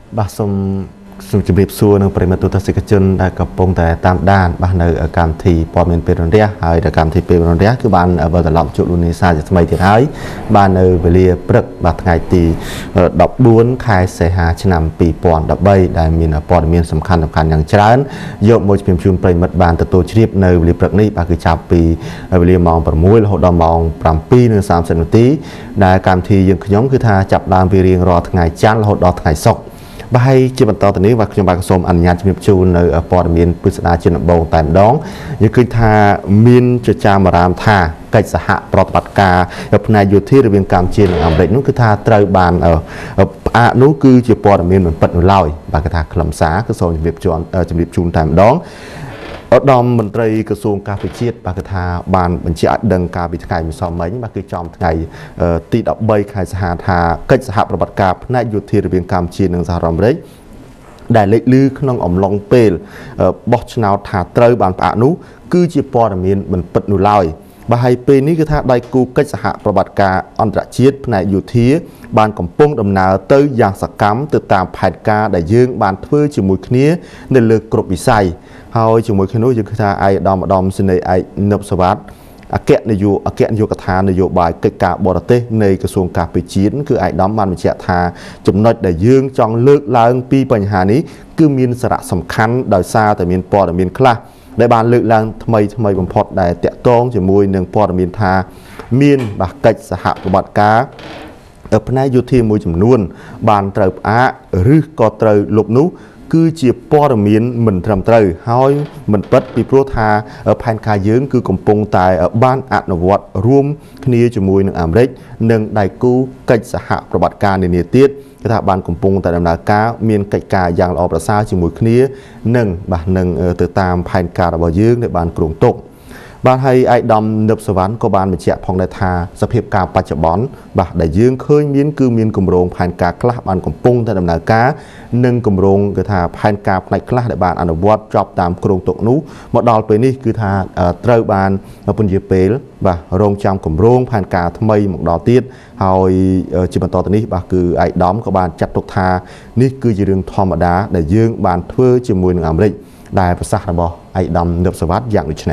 บาสมสุจริตส่วนในประเทศตุรกีจนได้กับปงแต่ตามด้านบ้านในการที่ปอมเป็นเรียหายแต่การที่เป็นเรียคือบ้านบริษัทจุลุนิสาจะสมัยที่ท้ายบ้านในเวลียปรึกบัดไงตีดอกด้วนคายเสียหาชนำปีปอนดับใบได้มีปอนมีสำคัญอย่างช้านโยมมวยพิมพ์ชุนประเทศบ้านตัวชีพในเวลีปรึกนี้ปาคือจับปีเวลีมองประมุยแล้วดอมองปรำปีหนึ่ง30 นาทีได้การที่ยังขย่มคือท่าจับดามวีเรียงรอทั้งไงจันแล้วดอทั้งไงซกบายจีบันตอนนี้ว่าขยมบางสมอัญญาจะมีชูในปอดมีนปริศนาจินบงแต่ดองยังคือท่ามีนจะจามารามท่าไก่สหปรบัติกาแบบนายอยู่ที่ระเบียงการจีนอังกฤษนู้นคือท่าไตรบานนู้นคือจะปอดมีนเหมือนปัดหนุนลอยบางกระทาขลังสาคือโซนจะมีชูแต่ดองดอมมนตรีกระทรวงการพิชิตปากทาบานบัญชีดังการพิจารณามีสอมไหมมาคือจอมไงตีดอกใบขายสหาธากิจสหประวัติการนายยุทธระเบียงการจีนหนึ่งสหรัฐอเมริกได้เลือกน้องอมลองเปลบอชนาวถาเตยบานปะนุคือจีปอร์มีนมันปิดนุลอยบายปีนี้คือท่าได้กูกิจสหประวัติการอันตรชีตนายยุทธบานกำปงดำนาเตยอย่างสกัมติดตามแผนการได้ยื่นบานเพื่อจิมุยเนี้ยในเลือกกรบวิสัยเฮาจมูกขนุยคือท่าไอดอมสินไอนบสวัสดิ์อาเกะนโยกทานนโยบายกิจการบริเตในกระทรวงการพิจิตรคือไอดอมมันมีเจตาจุดน้อยได้ยื่นจองเลือกล้างปีปัญหานี้คือมีสาระสำคัญโดยซาแต่มีปอดมีคลาได้บานเลือกล้างทำไมบำพดได้เตะต้องจมูกหนึ่งปอดมีทามีนบักกิจสหประวัติการพนักยุติมวยจำนวนบานเติบอาหรือก็เติบหลบนู้คือจีบปอร์มีนเหมือนทำเตยห้อยเหมือนปัดปีโปรธาแผนการยืงคือกำปงตายบ้านอัดนวัดรวมคณีจมูกหนึ่งอเมริกหนึ่งได้กู้กิจสหประวัติการในเนติสกระทำบ้านกำปงแต่ดำนาก้ามีนกิจการอย่างออกประสาจมูกคณีหนึ่งบ้านหนึ่งติดตามแผนการระบายยืงในบ้านกรุงตกบ้านให้ไอดอมเนบสวรรค์ก็บ้านเป็นเจ้าพองได้ทาสภาพการปัจจุบันบ้านได้ยืงเคยมีนคือมีนกลุ่มโรงผ่านการคลาบ้านกำปงแต่ดำนาก้าหนึ่งกลุ่มโรงกระทาผ่านการในคลาในบ้านอนุวัตจอบตามกรุงตกนู้หมดดอลไปนี่คือทาเตอร์บ้านปุ่นเยเปลบ้านโรงจำกลุ่มโรงผ่านการทำไมหมดดอลติดเฮาจีบันตอนนี้บ้านคือไอดอมก็บ้านจัดตกทานี่คือจีเรื่องธรรมดาได้ยืงบ้านเพื่อจมูกหนึ่งอเมริกได้ภาษาระบไอดอมเนบสวัสดิ์อย่างดุจไหน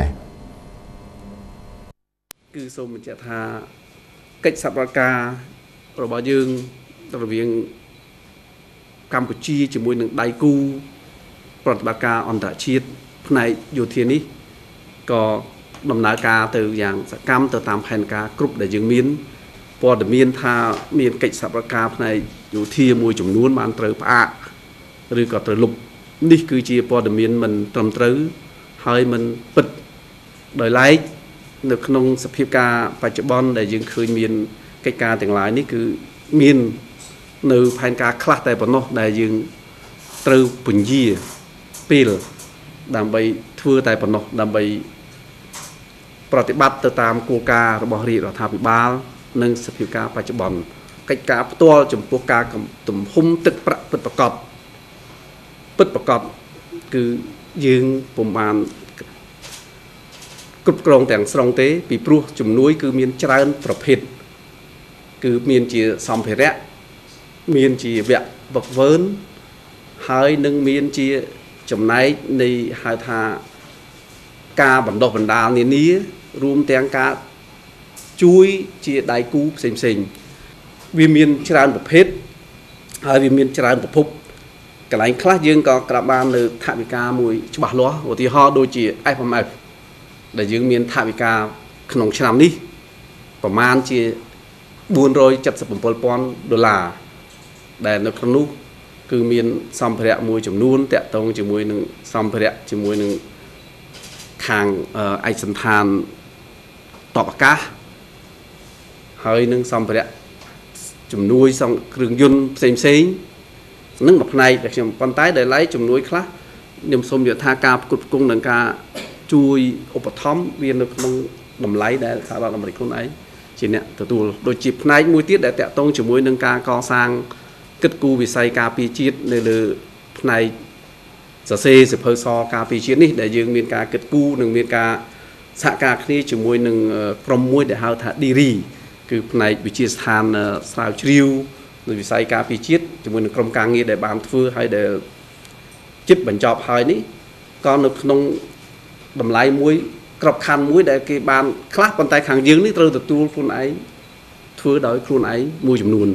คือสมจะทากิจสัปดาห์ระบายยืงระเบียงกัมพูชีจมูกหนึ่งไดกูปฏิบัติการอันตรชีตในอยู่ที่นี้ก็ดำเนินการtừอย่างสกัมtừตามแผนการกรุ๊ปได้ยืงมิ้นพอเดมีนทามีนกิจสัปดาห์ในอยู่ที่มวยจำนวนมันเติบอะหรือก็เติบลุกนี่คือจีพอเดมีนมันตรมตรึให้มันปิดโดยไล่ในขนมสภาพการปัจจุบันได้ยังเคยมีกิจการต่างหลายนี่คือมีในแผนการคลาดแต่ปนได้ยังตรึปุ่นยี่ปีลดำไปทั่วแต่ปนดำไปปฏิบัติตามโครงการระบบรีรัฐบาลในสภาพการปัจจุบันกิจการตัวจมพวกการกับตุ่มหุ้มตึกประกอบคือยังประมาณกรุบกรองแต่งสรองเตปีปลุกจุ่มนุ้ยคือมีนจานประเภทคือมีนจีสอมเพระมีนจีเวะบักเวิร์นหายหนึ่งมีนจีจุ่มไหนในหายทากาบันดอกบันดาลนี้รวมแต่งกาช่วยจีได้กู้เซ็งวิมีนจานประเภทหายวิมีนจานประพุกกลายคลาดยังก็กลับมาในท่าวิกามวยฉบับล้อวันที่ห่อโดยจีไอพม่าได้ยืมเมียนท่าวิกาขนมชนามนี้ประมาณจี$470,000แต่ในครั้งนู้คือเมียนซัมเพระมวยจำนวนแต่ตรงจมวยหนึ่งซัมเพระจมวยหนึ่งทางไอสันทานตอบอากาศเฮ้ยหนึ่งซัมเพระจมนวยซัมเครื่องยนต์เซ็งนึ่งแบบในแต่ชมปันท้ายได้ไล่จมนวยคลานิมสมเดียทากากุดกุ้งหนังกาช่วยอุปถัมภ์เวียนในนำไหลได้สารอเมริกันไอ้จีเนี่ยตัวโดยจีบในมวยติดได้แต่ต้องจมวยหนึ่งกาก่อสร้างกึศกูวิสัยกาปีจีดในเรือในสเซสิเพอร์ซอกาปีจีดนี่ได้ยืมมีการกึศกูหนึ่งมีการสกาคนี้จมวยหนึ่งกรมมวยได้หาถาดีรีคือในวิจิตรทานสาวชิวในวิสัยการพิจิตจมูกกรมการเงินได้บานฟื้นให้ได้จิตบรรจบหายนี้ก็นึกนงดำไล่มวยกรอบคันมวยได้กี่บานคลาบคนไตขังยืงนี่ตัวตัวคนไอ้ฟื้นโดยคนไอ้มวยจำนวน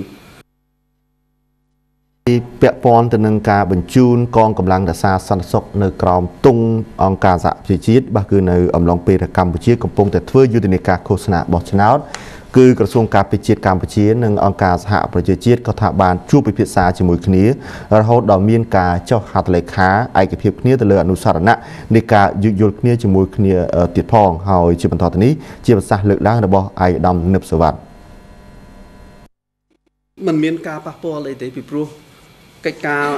เปียปอนตนึงการบรรจุกองกำลังดัชาสันสกในกรอมตุงองการสะพิจิตบาคือในอำลองเปรกรรมพิจิตกำปงแต่เพื่อยุติในการโฆษณาบอชนาท์คือกระทรวงการพิจิตการพิจิตหนึ่งองการสหประชาชาติก็ทบานชูไปพิษาจมูกนี้เราดอมีนการเจ้าหัตเลขาไอเก็บเพียบนี้แต่เลืออนุสารณะในการยุยลนี้จมูกนี้ติดพองเฮาจีบันทอตนี้จีบันซาเลือกล้างระบไอดำเนบสวัสดิ์มันมีการปะปออะไรแต่พิพรูcái ca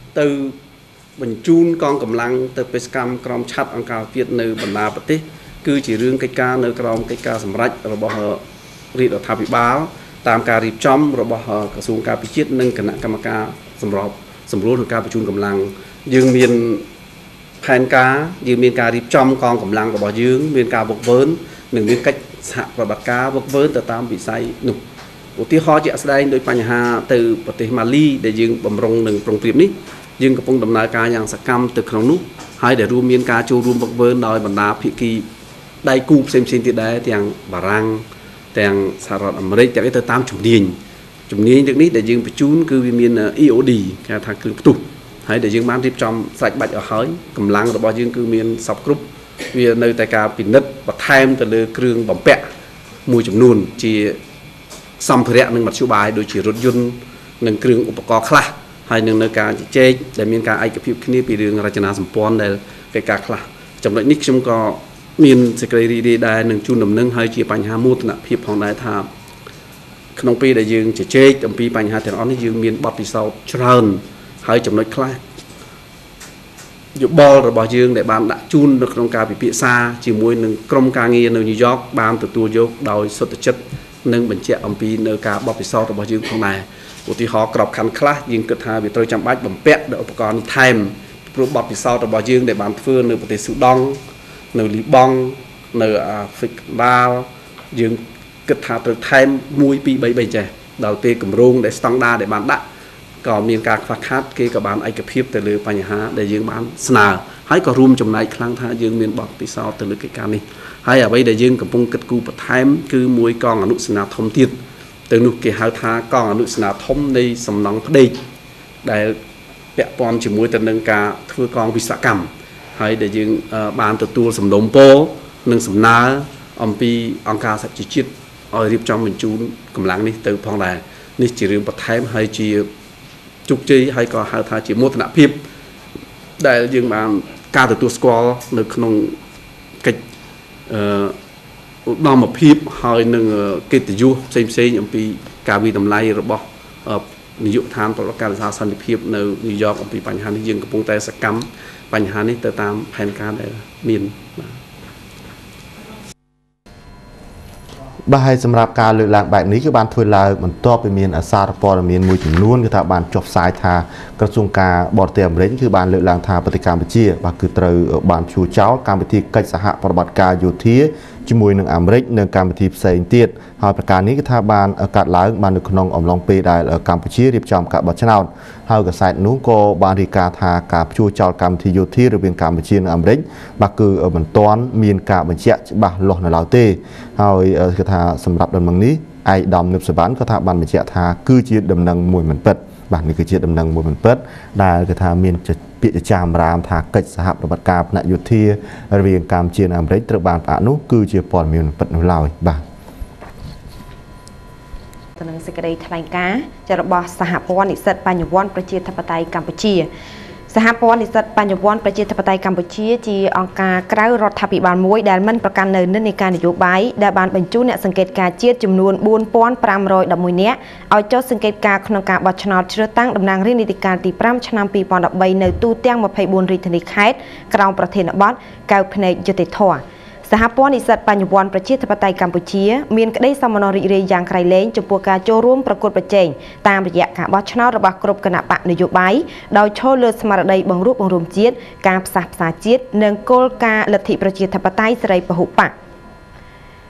từ bình chun con cầm lăng từ pescam crom chat ông cao việt nơi bần na bát tết cứ chỉ riêng cái ca nơi crom cái ca sầm rách rồi bỏ họ rịt ở tháp bị báo tam ca rịp chom rồi bỏ họ cả xuống ca bị chết nâng cả nặng ca sầm rọp sầm rốt ca bình chun cầm lăng dương miền phan cá dương miền ca rịp chom con cầm lăng rồi bỏ dương miền ca bộc vớn đừng miền cách hạ và bạc cá bộc vớn từ tam bị say nụcที่เขาจะแสดงโดยปัญหาtừประเทศมาลีได้ยืงบำรุงหนึ่งโปร่งเปรียบนี้ยืงกับพงดำเนินการอย่างสกรรมตึกขนมนุให้ได้รวมมีการจูรวมบักเบิร์นโดยบรรดาพิกีได้กูเซมเซนติได้แต่งบารังแต่งสหรัฐอเมริกาจากตามจุดนี้จากนี้ได้ยืงไปจูนคือวิมีนEODการทางคือตุให้ได้ยืงบ้านที่จอมใส่บัตรเอาหอยกำลังระบายยืงคือมีนสับกรุ๊ปมีในแต่การปิดนัดบัตรไทม์แต่เลือเครื่องบอมแปะมวยจำนวนจีสัมภาระหนึ่งมัดชูบายโดยฉีดรถยนต์หนึ่งเครื่องอุปกรณ์คลาให้หนึ่งในการเจ๊ได้มีการไอกับพิบขึ้นนี้ปีเรื่องราชนาสมปอนได้ในการคลาจำนวนนิชมก็มีสกรีดีได้หนึ่งจุดหนึ่งให้จีปัญหามูตนะพิบของได้ทำขนมปีได้ยืงเจ๊จำปีปัญหาแต่อันนี้ยืงมีบัตรพิเศษเชิญให้จำนวนคลาอยู่บอลหรือบอลยืงได้บานดักจุนในโครงการปีเปียซาจีมวยหนึ่งกรมการเงินในนิวยอร์กบานตัวยกโดยสุดจัดนึ่งบัญชีอัมพีเนื้อกาบอปิซอตัวบยืงของนายอุทิหอกรอบคันคลายิงกระทาวิตรจำบัดบ่มเปะเดอุปกรณ์ไทม์ปลุกบอปิซอตัวบยืงในบานเฟื่องในประเทศสุดองในลิบองในแอฟริกาดาวยืงกระทาตัวไทม์มวยปีใบเจดาวเตะกลุ่มรุ่งในสตองดาในบานดะก็มีการฟักคัดเกี่ยวกับบานไอกระพริบแต่เรือปัญหาในยืงบานสนาให้ก็รวมจำนายครั้งท่ายืงมีบอปิซอแต่เรือกิจการนี้ให้เอาไว้ได้ยืงกับพงกัดกูปัดไทม์คือมวยกองอนุสนาทมติดแต่นุกเกี่ยวหากองอนุสนาทมในสำนักพดีได้เปะปอนจมวยแต่หนึ่งกาทั่วกองวิศวกรรมให้ได้ยืงบานตัวสำนมโปหนึ่งสำนาอมปีองการสัจจิตเอารีบจอมเป็นจูนกำลังนี่ตัวพองได้นี่จีเรื่องปัดไทม์ให้จีจุกจีให้ก็หาทาจีโมตนาพิบได้ยืงบานการตัวสกอลในขนมกิจนอมาพิบหอยหนึ่งกิจยุเซมอย่างปีการวิตำไลระบบนิยมทานต่อการสร้างสันติภาพในนิวยอร์กปีปัญหาที่ยังกับปงแต่สกัมปัญหานี้เติมตามแผนการได้มีนบายสำหรับการเลือกหลังแบบนี้คือบานทุนลายมันต่อไปมีอาซาปอร์มีมวยถึงล้วนคือถ้าบานจบสายทากระทรวงการบอร์เตียมเรนคือบานเลือกหลังทาปฏิการไปเชี่ยบาคือเตอร์บานชูเจ้าการไปที่กิจสหปฏิบัติการอยู่ที่จมวยหนึ่งอเมริกหนึ่งการไปที่เซนเตียดหาประการนี้คือถ้าบานอากาศหลายบานหนึ่งขนมอมลองปีได้การไปเชี่ยรีบจำกับบอชนาลหากับสายนู้ก็บานริกาทากับชูเจ้าการที่อยู่ที่ระเบียงการไปเชี่ยในอเมริกบาคือเหมือนต้อนมีนการไปเชี่ยบาหลอกในลาวเต้หาคือถ้าสำหรับดำเนินนี้ไอดำนึกสบานก็ถ้าบานไปเชี่ยทาคือจีดำเนินมวยเหมือนเป็ดบานนี้คือจีดำเนินมวยเหมือนเป็ดได้คือถ้ามีนจะพิจารณารามทางกิจสหประวัติการณยุทธีระเบียงการเชียนอเมริกตระบานปะนุคือเชียปอนมีนปัดนุลอยบ้างตอนนั้นสิกระไดทลายกาจะระบอบสหภาพนิสิตปัญญวัฒน์ประชาธิปไตยกัมพูชีสหภาพนิสิตปัญญวัฒน์ประชาธิปไตยกัมพูชีจีองการกล้ารัฐพิบาลมวยได้มันประกันเนินในการนโยบายได้บานบรรจุเนี่ยสังเกตการเชียจำนวน4,500 ดำมวยเนี้ยเอาเจ้าสังเกตการขนมการบัชนาเชื่อตั้งดำนางเรียนนิติการตีพร่ำชนำปีปอนดับใบในตู้เตียงมาภัยบุญริธนิคายกลางประเทศบอสกาวพเนยติทอสหภาพนิสิตปัญญวัฒน์ประชาธิปไตยกัมพูชีมีนได้สมนริเรียอย่างไกลเล้งจมปัวการโจร่วมประกวดประเจงตามระยะการบัชนาระบาดกรบคณะปะนโยบายโดยโชว์เลือดสมรดบังรูปบังรวมจีดการภาษาจีดเนืองโกลการลัทธิประชาธิปไตยสไรปหุปะ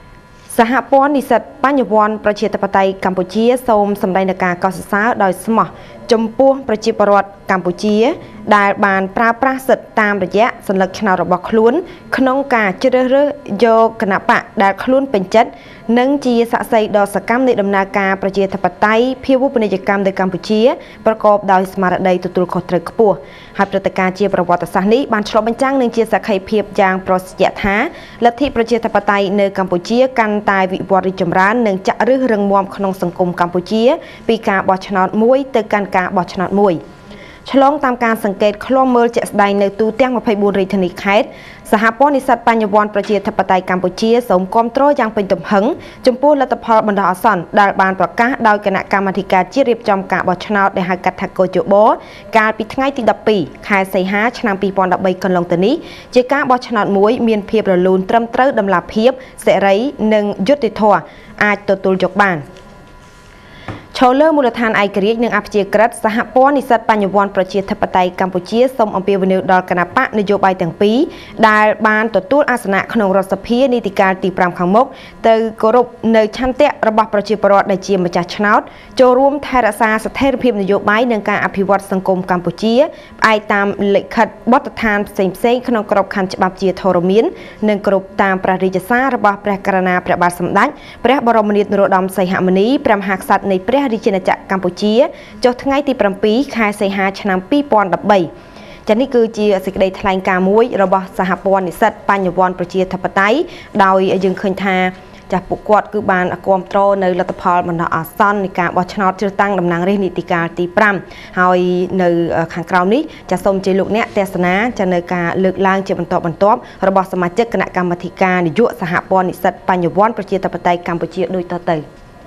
សហព័ន្ធនិស្សិតបញ្ញវន្តប្រជាធិបតេយ្យកម្ពុជាសូមសម្ដែងការកោតសរសើរដោយស្មោះចំពោះប្រជាពលរដ្ឋកម្ពុជាដែលបានប្រើប្រាស់សិទ្ធិតាមរយៈសញ្ញាឆ្នោតរបស់ខ្លួនក្នុងការជ្រើសរើសយកគណៈបកដែលខ្លួនពេញចិត្តនិងជាសក្តិសិទ្ធិដ៏សកម្មនៃដំណើរការប្រជាធិបតេយ្យភាវូបនីយកម្មនៅកម្ពុជាប្រកបដោយស្មារតីទទួលខុសត្រូវខ្ពស់ហើយព្រឹត្តិការណ៍ជាប្រវត្តិសាស្ត្រនេះបានឆ្លុះបញ្ចាំងនឹងជាសក្ខីភាពយ៉ាងប្រសិទ្ធថាលទ្ធិប្រជាធិបតេយ្យនៅកម្ពុជាកាន់តែវិវត្តរីកចម្រើននិងចាក់ឫសរឹងមាំក្នុងសង្គមកម្ពុជាពីការបោះឆ្នោតមួយទៅកាន់ការបោះឆ្នោតមួយឆ្លងតាមការសង្កេតឃ្លាំមើលជាក់ស្ដែងនៅទូទាំង24រាជធានីខេត្តសហព័ន្ធនិស្សិតបញ្ញវន្តប្រជាធិបតេយ្យកម្ពុជាសូមគាំទ្រយ៉ាងពេញទំហឹងចំពោះលទ្ធផលបណ្ដោះអាសន្នដែលបានប្រកាសដោយគណៈកម្មាធិការជាតិរៀបចំការបោះឆ្នោតដែលហៅកាត់ថាកោជបកាលពីថ្ងៃទី12ខែសីហាឆ្នាំ2013កន្លងទៅនេះជាការបោះឆ្នោតមួយមានភាពរលូនត្រឹមត្រូវតម្លាភាពសេរីនិងយុត្តិធម៌អាចទទួលយកបានឈលលើមូលដ្ឋានឯករាជ្យនិងអព្យាក្រឹតសហព័ន្ធនិស្សិតបញ្ញវន្តប្រជាធិបតេយ្យកម្ពុជាសូមអំពាវនាវដល់គណៈបកនយោបាយទាំងពីរដែលបានទទួលអាសនៈក្នុងរដ្ឋសភានីតិកាលទី5ខាងមុខទៅគោរពនៅឆន្ទៈរបស់ប្រជាពលរដ្ឋដែលជាម្ចាស់ឆ្នោតចូលរួមថែរក្សាស្ថិរភាពនយោបាយនិងការអភិវឌ្ឍសង្គមកម្ពុជាផ្អែកតាមលិខិតបទដ្ឋានផ្សេងៗក្នុងក្របខ័ណ្ឌច្បាប់ជាធរមាននិងគ្រប់តាមព្រះរាជសាររបស់ព្រះករុណាព្រះបាទសម្ដេចព្រះបរមនាថនរោត្តមសីហមុនីព្រះមហាក្សត្រនៃព្រះរាជាណាចក្រកម្ពុជាចុះថ្ងៃទី7ខែសីហាឆ្នាំ2013ចា៎នេះគឺជាសេចក្តីថ្លែងការណ៍មួយរបស់សហព័ន្ធនិស្សិតបញ្ញវន្តប្រជាធិបតេយ្យដោយយើងឃើញថាចាស់ពួកគាត់គឺបានគ្រប់គ្រងនៅលទ្ធផលបណ្ដោះអាសន្ននៃការបោះឆ្នោតជ្រើសតាំងតំណាងរាស្ត្រនីតិកាលទី5ហើយនៅខាងក្រោមនេះចាសូមជម្រាបលោកអ្នកទស្សនាចានៅការលើកឡើងជាបន្តបន្ទាប់របស់សមាជិកគណៈកម្មាធិការនយោបាយសហព័ន្ធនិស្សិតបញ្ញវន្តប្រជាធិបតេយ្យកម្ពុជាដូចតទៅ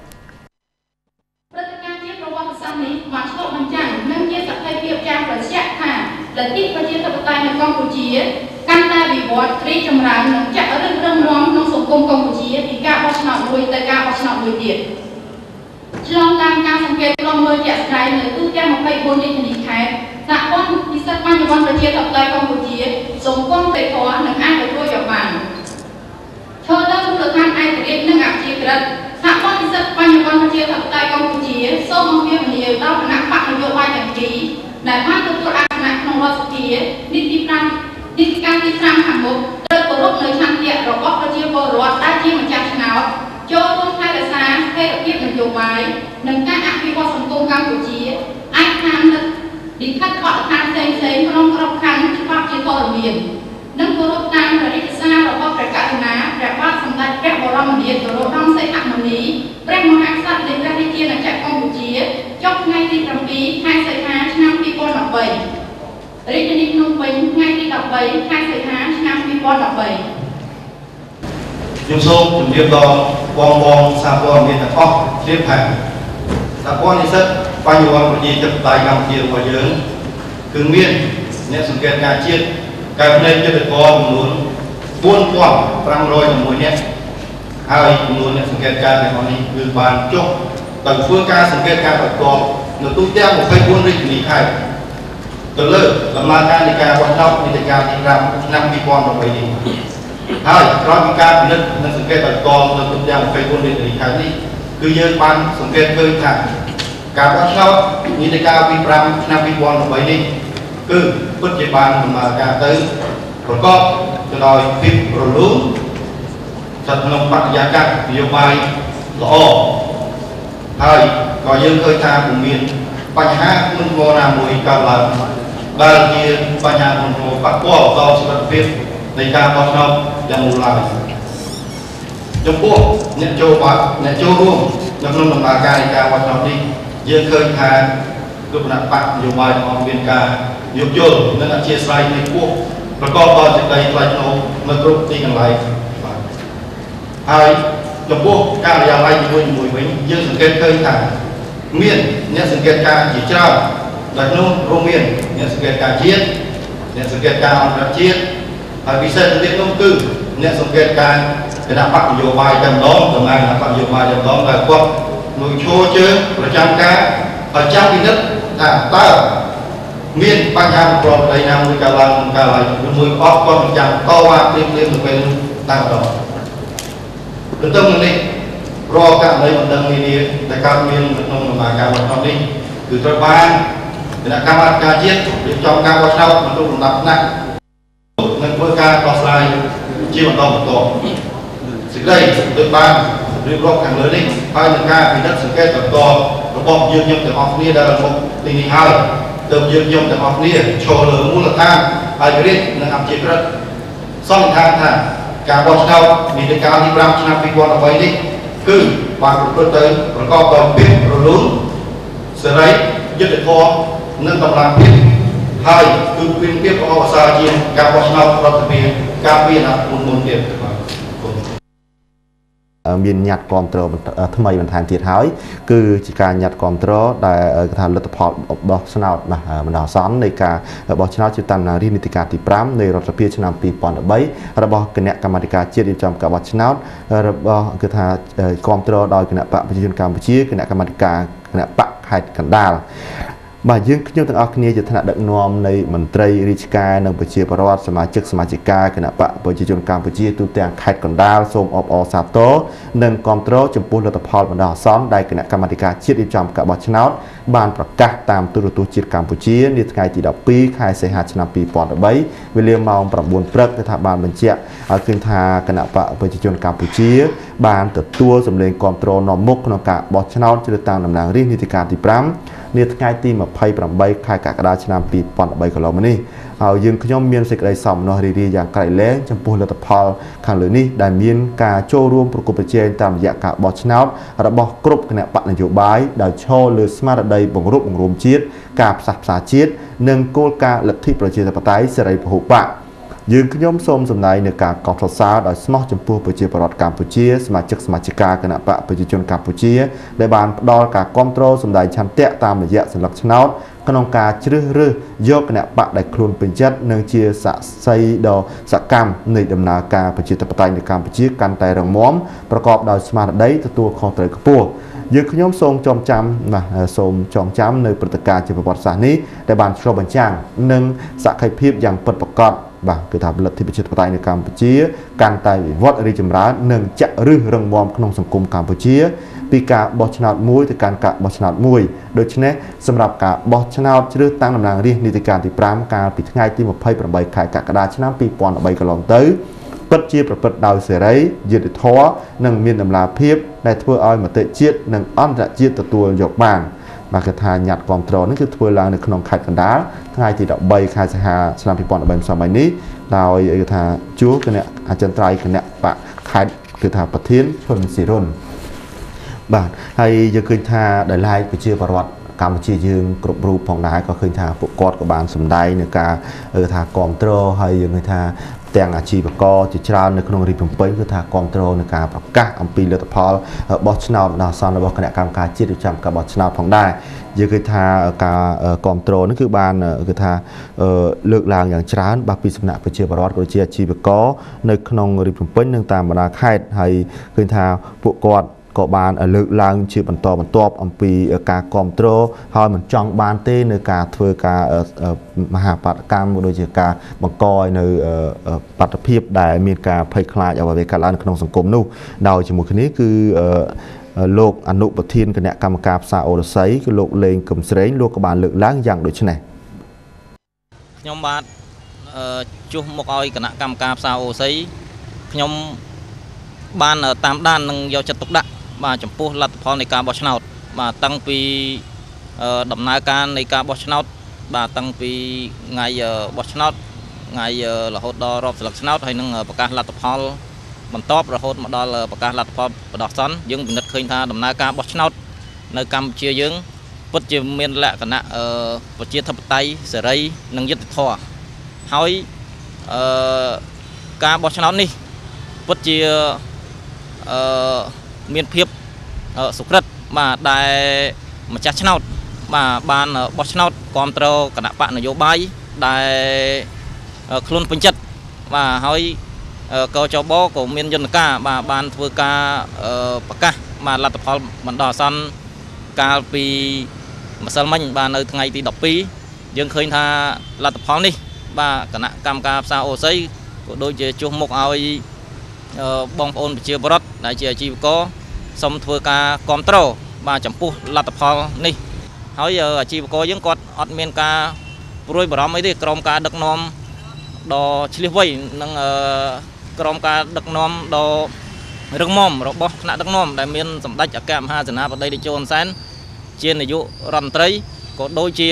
នេះបានឆ្លុះបញ្ចាំងនិងជាសក្ខីភាពយ៉ាងប្រសិទ្ធថាលទ្ធិប្រជាធិបតេយ្យនៅកម្ពុជាកាន់តែវិវត្តរីកចម្រើននិងចាក់ឫសរឹងមាំក្នុងសង្គមកម្ពុជាពីការបោះឆ្នោតមួយទៅការបោះឆ្នោតមួយទៀតឆ្លងតាមការសង្កេតឃ្លាំមើលជាក់ស្ដែងនៅទូទាំង24រាជធានីខេត្តសហព័ន្ធនិស្សិតបញ្ញវន្តប្រជាធិបតេយ្យកម្ពុជាសូមគាំទ្រធម៌និងអាចទទួលយកបានឈរលើមូលដ្ឋានឯករាជ្យនិងអព្យាក្រឹតសហព័ន្ធនិស្សិតបញ្ញវន្តប្រជាធិបតេយ្យកម្ពុជាសូមអំពាវនាវដល់គណៈបកនយោបាយទាំងពីរដែលបានទទួលអាសនៈក្នុងរដ្ឋសភានីតិកាលទី5ខាងមុខត្រូវគោរពនៅឆន្ទៈរបស់ប្រជាពលរដ្ឋដែលជាម្ចាស់ឆ្នោតចូលរួមថែរក្សាស្ថិរភាពនយោបាយនិងការអភិវឌ្ឍសង្គមកម្ពុជាអាចតាមលិខិតបទដ្ឋានផ្សេងៗក្នុងក្របខ័ណ្ឌច្បាប់ជាធរមាននិងគោរពតាមព្រះរាជសាររបស់ព្រះករុណាព្រះបាទសម្ដេចព្រះបរមនាថនរោត្តមសីហមុនីព្រះមហាក្សត្រនៃព្រះរាជាណាចក្រកម្ពុជាចុះថ្ងៃទី7ខែសីហាឆ្នាំ2013រាជធានីភ្នំពេញថ្ងៃទី13ខែសីហាឆ្នាំ2013 ខ្ញុំសូមជម្រាបដល់បងសហព័ន្ធមានទាំងអស់ជ្រាបថាសហព័ន្ធនិស្សិតបញ្ញវន្តប្រជាធិបតេយ្យកម្ពុជារបស់យើងគឺមានអ្នកសង្កេតការណ៍ជាតិការផ្នែកយុទ្ធសាស្ត្រចំនួន4511នាក់ហើយចំនួនអ្នកសង្កេតការណ៍ទាំងអស់នេះគឺបានចុះទៅធ្វើការសង្កេតការណ៍ប្រកបនៅទូទាំង24រាជធានីខេត្តទៅលើដំណើរការនៃការបោះឆ្នោតនីតិកាលទី5ឆ្នាំ2013នេះហើយក្រោយពីការពិនិត្យនិងសង្កេតប្រកបនៅទូទាំង24រាជធានីខេត្តនេះគឺយើងបានសង្កេតឃើញថាការបោះឆ្នោតនីតិកាលទី5ឆ្នាំ2013នេះគឺពិតជាបានដំណើរការទៅប្រកបទៅដោយភាពរលូនស្ថិតក្នុងបរិយាកាសនយោបាយល្អហើយក៏យើងឃើញថាពុំមានបញ្ហាធ្ងន់ធ្ងរណាមួយកើតឡើងដែលជាបញ្ហាធ្ងន់ធ្ងរប៉ះពាល់ដល់សុខភាពនៃការបោះឆ្នោតយ៉ាងមូលឡើយចំពោះអ្នកចូលរួមនៅក្នុងដំណើរការនៃការបោះឆ្នោតនេះយើងឃើញថាគណៈបកនយោបាយរបស់មានការយោគយល់និងអធិស្ឋាននៃពួកប្រកបដោយសេចក្តីថ្លៃថ្នូរនៅគ្រប់ទីកន្លែងហើយចំពោះការិយាល័យមួយវិញយើងសង្កេតឃើញថាមានអ្នកសង្កេតការណ៍ជាច្រើនដែលក្នុងរួមមានអ្នកសង្កេតការណ៍ជាតិអ្នកសង្កេតការណ៍អន្តរជាតិហើយពិសេសទៅទៀតនោះគឺអ្នកសង្កេតការណ៍គណៈបកនយោបាយតែម្ដងតំណាងគណៈបកនយោបាយតែម្ដងដែលគាត់មួយឈរជើងប្រចាំការហើយចាំពិនិត្យថាតើមានបញ្ហាប្រព័ន្ធដីណាមួយកើតឡើងមួយអត់គាត់ប្រចាំតវ៉ាព្រៀងទៅពេលតាមម្ដងទន្ទឹមនឹងនេះរកករណីបណ្ដឹងនានាដែលកើតមានក្នុងដំណើរការបោះឆ្នោតនេះគឺត្រូវបានគណៈកម្មាធិការជាតិរៀបចំការបោះឆ្នោតបន្ទុកលំដាប់ថ្នាក់និងធ្វើការដោះស្រាយជាបន្តបន្ទាប់សេចក្តីដោយបានរៀបរាប់ខាងលើនេះហើយនឹងការពិនិត្យសង្កេតបន្តរបស់យើងខ្ញុំទាំងអស់គ្នាដែលមកទីនេះហើយទើបយើងខ្ញុំទាំងអស់គ្នាឈរលើមូលដ្ឋានឯករាជ្យនិងអព្យាក្រឹតសន្និដ្ឋានថាការបោះឆ្នោតនីតិកាលទី5ឆ្នាំ2013នេះគឺបានប្រព្រឹត្តទៅប្រកបដោយភាពរលូនសេរីយុត្តិធម៌និងតម្លាភាពហើយគឺមានភាពល្អប្រសើរជាងការបោះឆ្នោតរដ្ឋាភិបាលកាលពីអាណត្តិមុនទៀតមានញត្តិគ្រប់គ្រងថ្មីបន្ថែមទៀតហើយគឺជាការញត្តិគ្រប់គ្រងដែលគេថាលទ្ធផលបោះឆ្នោតបណ្ដោះអាសន្ននៃការបោះឆ្នោតជាតាមនារីនីតិកាលទី5នៃរដ្ឋាភិបាលឆ្នាំ2013របស់គណៈកម្មាធិការជាតិរៀបចំការបោះឆ្នោតរបស់គេថាគ្រប់គ្រងដោយគណៈបកប្រជាជនកម្ពុជាគណៈកម្មាធិការគណៈបកខេត្តកណ្ដាលបាទយើងខ្ញុំទាំងអស់គ្នាជាថ្នាក់ដឹកនាំនៃមន្ត្រីរាជការនិងប្រជាពលរដ្ឋសមាជិកសមាជិកាគណៈបកប្រជាជនកម្ពុជាទូទាំងខេត្តកណ្ដាលសូមអបអរសាទរនិងគាំទ្រចំពោះលទ្ធផលបណ្ដោះអាសន្នដែលគណៈកម្មាធិការជាតិរៀបចំការបោះឆ្នោតបានប្រកាសតាមទូរទស្សន៍ជាតិកម្ពុជានាថ្ងៃទី12ខែសីហាឆ្នាំ2013វេលាម៉ោង9ព្រឹកគឺថាបានបញ្ជាក់ឲ្យឃើញថាគណៈបកប្រជាជនកម្ពុជាបានទទួលសម្លេងគាំទ្រនាំមុខក្នុងការបោះឆ្នោតជ្រើសតាំងតំណាងរាស្ត្រនីតិកាលទី5នាថ្ងៃទី28ខែកក្កដាឆ្នាំ2013កន្លងមកនេះហើយយើងខ្ញុំមានសេចក្តីសំណោះរីករាយយ៉ាងក្រៃលែងចំពោះលទ្ធផលខាងលើនេះដែលមានការចូលរួមប្រគល់ប្រជែងតាមរយៈការបោះឆ្នោតរបស់គ្រប់គណៈបកនយោបាយដែលឈរលើស្មារតីបង្រួបបង្រួមជាតិការផ្សះផ្សាជាតិនិងគោលការណ៍លទ្ធិប្រជាធិបតេយ្យសេរីពហុបកយើងខ្ញុំសូមសម្ដែងនៅការកោតសរសើរដោយស្មោះចំពោះប្រជាពលរដ្ឋកម្ពុជាសមាជិកសមាជិកាគណៈបកប្រជាជនកម្ពុជាដែលបានផ្ដល់ការគាំទ្រសម្ដែងឆន្ទៈតាមរយៈសញ្ញាឆ្នោតក្នុងការជ្រើសរើសយកគណៈបកដែលខ្លួនពេញចិត្តនិងជាស័ក្តិសិទ្ធិដ៏សកម្មនៃដំណើរការប្រជាធិបតេយ្យនៅកម្ពុជាកាន់តែរឹងមាំប្រកបដោយស្មារតីទទួលខុសត្រូវខ្ពស់យើងខ្ញុំសូមចងចាំនៅព្រឹត្តិការណ៍ជាប្រវត្តិសាស្ត្រនេះដែលបានឆ្លុះបញ្ចាំងនិងសក្ខីភាពយ៉ាងពិតប្រាកដបាទគឺថាលទ្ធិប្រជាធិបតេយ្យនៅកម្ពុជាកាន់តែវិវត្តរីកចម្រើននិងចាក់ឫសរឹងមាំក្នុងសង្គមកម្ពុជាពីការបោះឆ្នោតមួយទៅកាន់ការបោះឆ្នោតមួយដូច្នេះសម្រាប់ការបោះឆ្នោតជ្រើសតាំងតំណាងរាស្ត្រនីតិកាលទី5កាលពីថ្ងៃទី28ខែកក្កដាឆ្នាំ2013កន្លងទៅពិតជាប្រព្រឹត្តដោយសេរីយុត្តិធម៌និងមានតម្លាភាពដែលធ្វើឲ្យមតិជាតិនិងអន្តរជាតិទទួលយកបានបាទគេថាញត្តិគាំទ្រនេះគឺធ្វើឡើងនៅក្នុងខេត្តកណ្ដាលថ្ងៃទី13ខែសីហាឆ្នាំ2013សម័យនេះដោយគេថាជួគណៈអចិន្ត្រៃយ៍គណៈបកខេត្តគឺថាប្រធានឈុនស៊ីរុនបាទហើយយើងឃើញថាដោយឡែកប្រជាពលរដ្ឋកម្ពុជាយើងគ្រប់រូបផងដែរក៏ឃើញថាពួកគាត់ក៏បានសម្ដែងនៅការថាគាំទ្រហើយយើងឃើញថាទាំងអាជីវករជាច្រើននៅក្នុងរាជភ្នំពេញគឺថាគាំទ្រនៅការប្រកាសអំពីលទ្ធផលបោះឆ្នោតបណ្ដោះអាសន្នរបស់គណៈកម្មការជាតិរៀបចំការបោះឆ្នោតផងដែរយើងឃើញថាការគាំទ្រនេះគឺបានគឺថាលើកឡើងយ៉ាងច្រើនបាទពីសំណាក់ប្រជាពលរដ្ឋក៏ជាអាជីវករនៅក្នុងរាជភ្នំពេញនិងតាមបណ្ដាខេត្តហើយឃើញថាពួកគាត់ក៏បានលើកឡើងជាបន្តបន្ទាប់អំពីការគាំទ្រហើយមិនចង់បានទេនៅការធ្វើការមហាបាតកម្មដូចជាការបង្កឲ្យនៅបាតុភិបដែលមានការភ័យខ្លាចអ្វីៗកើតឡើងក្នុងសង្គមនោះដោយជាមួយគ្នាគឺលោកអនុប្រធានគណៈកម្មការផ្សារអូរស័យគឺលោកលេងកឹមស្រេងលោកក៏បានលើកឡើងយ៉ាងដូចនេះខ្ញុំបាទជួសមកឲ្យគណៈកម្មការផ្សារអូរស័យខ្ញុំបានតាមដាននិងយកចិត្តទុកដាក់បាទចំពោះលទ្ធផលនៃការបោះឆ្នោតបាទតាំងពីដំណើរការនៃការបោះឆ្នោតបាទតាំងពីថ្ងៃបោះឆ្នោតថ្ងៃរហូតដល់រាប់ស្លឹកឆ្នោតហើយនឹងប្រកាសលទ្ធផលបន្ទាប់រហូតមកដល់ប្រកាសលទ្ធផលបណ្ដោះអាសន្នយើងពិនិត្យឃើញថាដំណើរការបោះឆ្នោតនៅកម្ពុជាយើងពិតជាមានលក្ខណៈប្រជាធិបតេយ្យសេរីនិងយុត្តិធម៌ហើយការបោះឆ្នោតនេះពិតជាមានភាពសុក្រិតបាទដែលម្ចាស់ឆ្នោតបាទបានបោះឆ្នោតគាំទ្រគណៈបកនយោបាយដែលខ្លួនពេញចិត្តបាទហើយកចបក៏មានយន្តការបាទបានធ្វើការប្រកាសបាទលទ្ធផលបណ្ដោះអាសន្នកាលពីម្សិលមិញបាទនៅថ្ងៃទី12យើងឃើញថាលទ្ធផលនេះបាទគណៈកម្មការផ្សារអូស័យក៏ដូចជាជួសមុខឲ្យបងប្អូនប្រជាពលរដ្ឋដែលជាអាជីវករសូមធ្វើការគ្រប់គ្រងបាទចំពោះលទ្ធផលនេះហើយអាជីវករយើងគាត់អត់មានការព្រួយបារម្ភអីទេក្រោមការដឹកនាំដ៏ឆ្លៀសវៃនិងក្រោមការដឹកនាំដ៏រឹងមាំរបស់ថ្នាក់ដឹកនាំដែលមានសម្ដេចអគ្គមហាសេនាបតីតេជោ ហ៊ុនសែនជានាយករដ្ឋមន្ត្រីក៏ដូចជា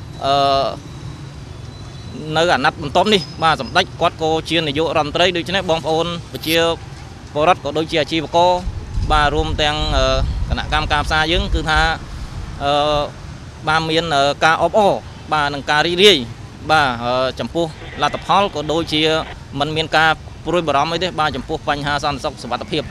នៅអាណត្តិបន្ទាប់នេះបាទសម្ដេចគាត់ក៏ជានាយករដ្ឋមន្ត្រីដូច្នេះបងប្អូនប្រជាពលរដ្ឋក៏ដូចជាអាជីវករបាទរួមទាំងគណៈកម្មការផ្សារយើងគឺថាបានមានការអបអរបាទនឹងការរីករាយបាទចំពោះលទ្ធផលក៏ដូចជាមិនមានការព្រួយបារម្ភអីទេបាទចំពោះបញ្ហាសន្តិសុខសុវត្ថិភាព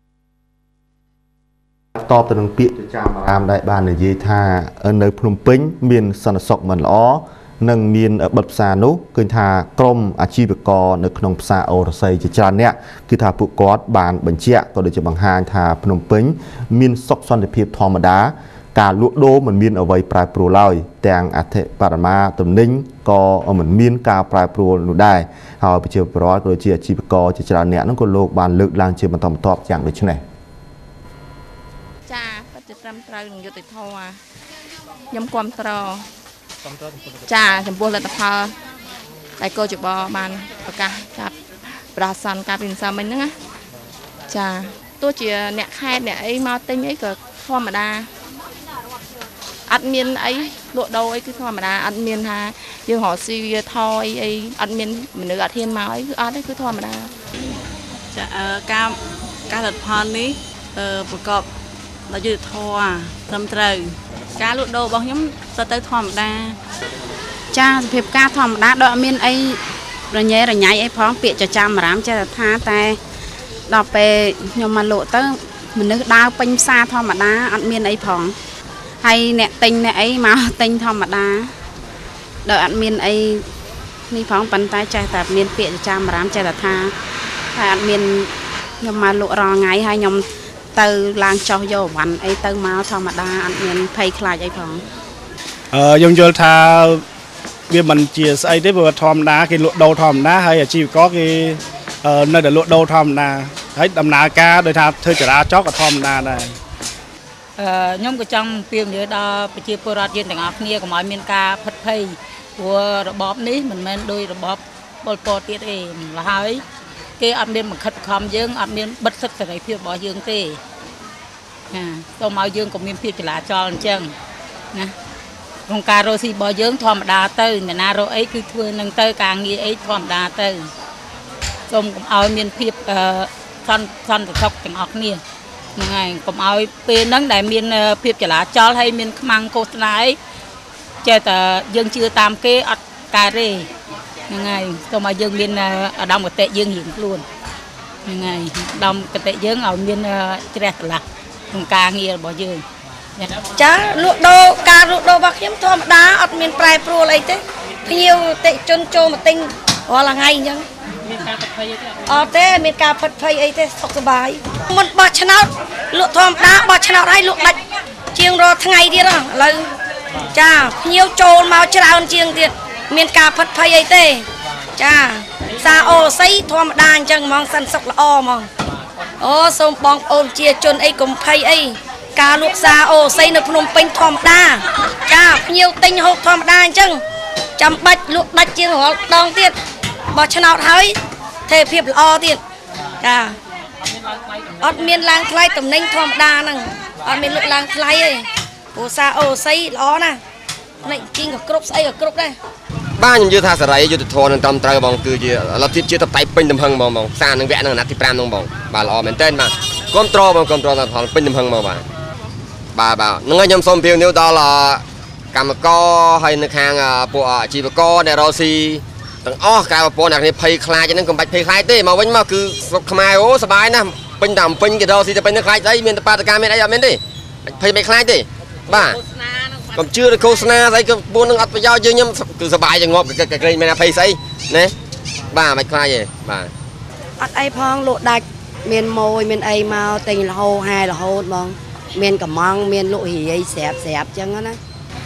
តបទៅនឹងពាក្យចចាមអារាមដែលបាននិយាយថានៅភ្នំពេញមានសន្តិសុខមិនល្អនិងមានបិទផ្សារនោះគឺថាក្រមអាជីវករនៅក្នុងផ្សារអូរស័យជាច្រើនអ្នកគឺថាពួកគាត់បានបញ្ជាក់ក៏ដូចជាបង្ហាញថាភ្នំពេញមានសុខសន្តិភាពធម្មតាការលក់ដូរមិនមានអ្វីប្រែប្រួលឡើយទាំងអធិបតេយ្យទំនិញក៏មិនមានការប្រែប្រួលនោះដែរហើយប្រជាពលរដ្ឋក៏ដូចជាអាជីវករជាច្រើនអ្នកនោះក៏លោកបានលើកឡើងជាបន្តបន្ទាប់យ៉ាងដូចនេះចាពិតជាត្រឹមត្រូវនឹងយុត្តិធម៌ខ្ញុំគ្រប់គ្រងចាចំពោះលទ្ធផលដែលកោជបបានប្រកាសចាប់ប្រសាសន៍ការពិនិត្យមិញហ្នឹងណាចាទោះជាអ្នកខេត្តអ្នកអីមកទិញអីក៏ធម្មតាអត់មានអីលក់ដូរអីគឺធម្មតាអត់មានថាយើងរកស៊ីវាថយអីអត់មានមនុស្សអត់ហ៊ានមកអីគឺអត់ទេគឺធម្មតាចាការលទ្ធផលនេះប្រកបដោយយុត្តិធម៌ត្រឹមត្រូវការលក់ដូររបស់ខ្ញុំទៅធម្មតាចាសភាពការធម្មតាដោយអត់មានអីរញ៉េរញ៉ៃអីផងពាក្យចចាមអារាមចេះថាតែដល់ពេលខ្ញុំមកលក់ទៅមនុស្សដើរពេញផ្សារធម្មតាអត់មានអីផងហើយអ្នកទិញអ្នកអីមកទិញធម្មតាដោយអត់មានអីនេះផងប៉ុន្តែចេះតែមានពាក្យចចាមអារាមចេះតែថាតែអត់មានខ្ញុំមកលក់រាល់ថ្ងៃហើយខ្ញុំទៅឡើងចុះយកអវ៉ាន់អីទៅមកធម្មតាអត់មានភ័យខ្លាចអីផងខ្ញុំយល់ថាវាមិនជាស្អីទេព្រោះធម្មតាគេលក់ដូរធម្មតាហើយអាជីវករគេនៅតែលក់ដូរធម្មតាហើយដំណើរការដោយថាធ្វើចរាចរណ៍ក៏ធម្មតាដែរខ្ញុំក៏ចង់ពៀមនិយាយដល់ប្រជាពលរដ្ឋយើងទាំងអស់គ្នាកុំឲ្យមានការផិតភ័យព្រោះរបបនេះមិនមែនដោយរបបប៉ុលពតទៀតទេម្ល៉េះហើយគេអត់មានបង្ខិតបង្ខំយើងអត់មានបិទសិទ្ធិសេរីភាពរបស់យើងទេណាសូមឲ្យយើងក៏មានភាពចលាចលអញ្ចឹងណាក្នុងការរកស៊ីរបស់យើងធម្មតាទៅអ្នកណារកអីគឺធ្វើនឹងទៅការងារអីធម្មតាទៅសូមកុំឲ្យមានភាពសន្តិសុខទាំងអស់គ្នាហ្នឹងហើយកុំឲ្យពេលហ្នឹងដែលមានភាពចលាចលហើយមានខ្មាំងឃោសនាអីចេះតែយើងជឿតាមគេអត់កើតទេហ្នឹងហើយសូមឲ្យយើងមានអារម្មណ៍កតិយើងរៀងខ្លួនហ្នឹងហើយអារម្មណ៍កតិយើងឲ្យមានជ្រះស្រឡះក្នុងការងាររបស់យើងចាលក់ដូរការលក់ដូររបស់ខ្ញុំធម្មតាអត់មានប្រែប្រួលអីទេភ្ញៀវតិជនចូលមកទិញរាល់ថ្ងៃអញ្ចឹងមានការផិតភ័យអីទេអត់ទេមានការផិតភ័យអីទេសុខសប្បាយមិនបោះឆ្នោតលក់ធម្មតាបោះឆ្នោតឲ្យលក់ដាច់ជាងរាល់ថ្ងៃទៀតឥឡូវចាភ្ញៀវចូលមកច្រើនជាងទៀតមានការផិតភ័យអីទេចាផ្សារអូស័យធម្មតាអញ្ចឹងហ្មងសន្តិសុខល្អហ្មងអូសូមបងប្អូនជាជនអីកុំភ័យអីការលក់ផ្សារអូស័យនៅភ្នំពេញធម្មតាចាភ្ញៀវទិញហូបធម្មតាអញ្ចឹងចាំបាច់លក់ដាច់ជាងរាល់ដងទៀតបោះឆ្នោតហើយទេភាពល្អទៀតចាអត់មានឡើងថ្លៃតំណែងធម្មតាហ្នឹងអត់មានលក់ឡើងថ្លៃទេព្រោះផ្សារអូស័យល្អណាស់នេះជីងក៏គ្រប់ស្អីក៏គ្រប់ដែរបាទខ្ញុំយល់ថាសេរីយុត្តិធម៌នឹងត្រឹមត្រូវបងគឺជាលទ្ធិជាតិតៃពេញទំហឹងបងផ្សារនឹងវគ្គនឹងអាណត្តិទី5ហ្នឹងបងបាទល្អមែនតើបាទគ្រប់ត្របងគ្រប់ត្រថាពេញទំហឹងមកបាទហ្នឹងហើយខ្ញុំសូមពៀវនេះដល់កម្មករហើយនៅខាងពួកអាជីវករដែលរកស៊ីទាំងអស់ការប្រព័ន្ធអ្នកនេះភ័យខ្លាចហ្នឹងកុំបាច់ភ័យខ្លាចទេមកវិញមកគឺស្រុកខ្មែរអូសប្បាយណាស់ពេញតែពេញគេរកស៊ីតែពេញទៅខ្លាចអីមានតែបាតកាមានអីអត់មានទេភ័យមិនខ្លាចទេបាទកុំជឿទៅឃោសនាស្អីក៏ពួននឹងអត់ប្រយោជន៍យើងខ្ញុំគឺសប្បាយចងប់ក្រែងមានតែភ័យស្អីណាបាទមិនខ្លាចទេបាទអត់អីផងលក់ដាច់មានម៉ួយមានអីមកទិញរហូតហែរហូតហ្មងមានកំងមានលក់រាយស្រាប់ចឹងណា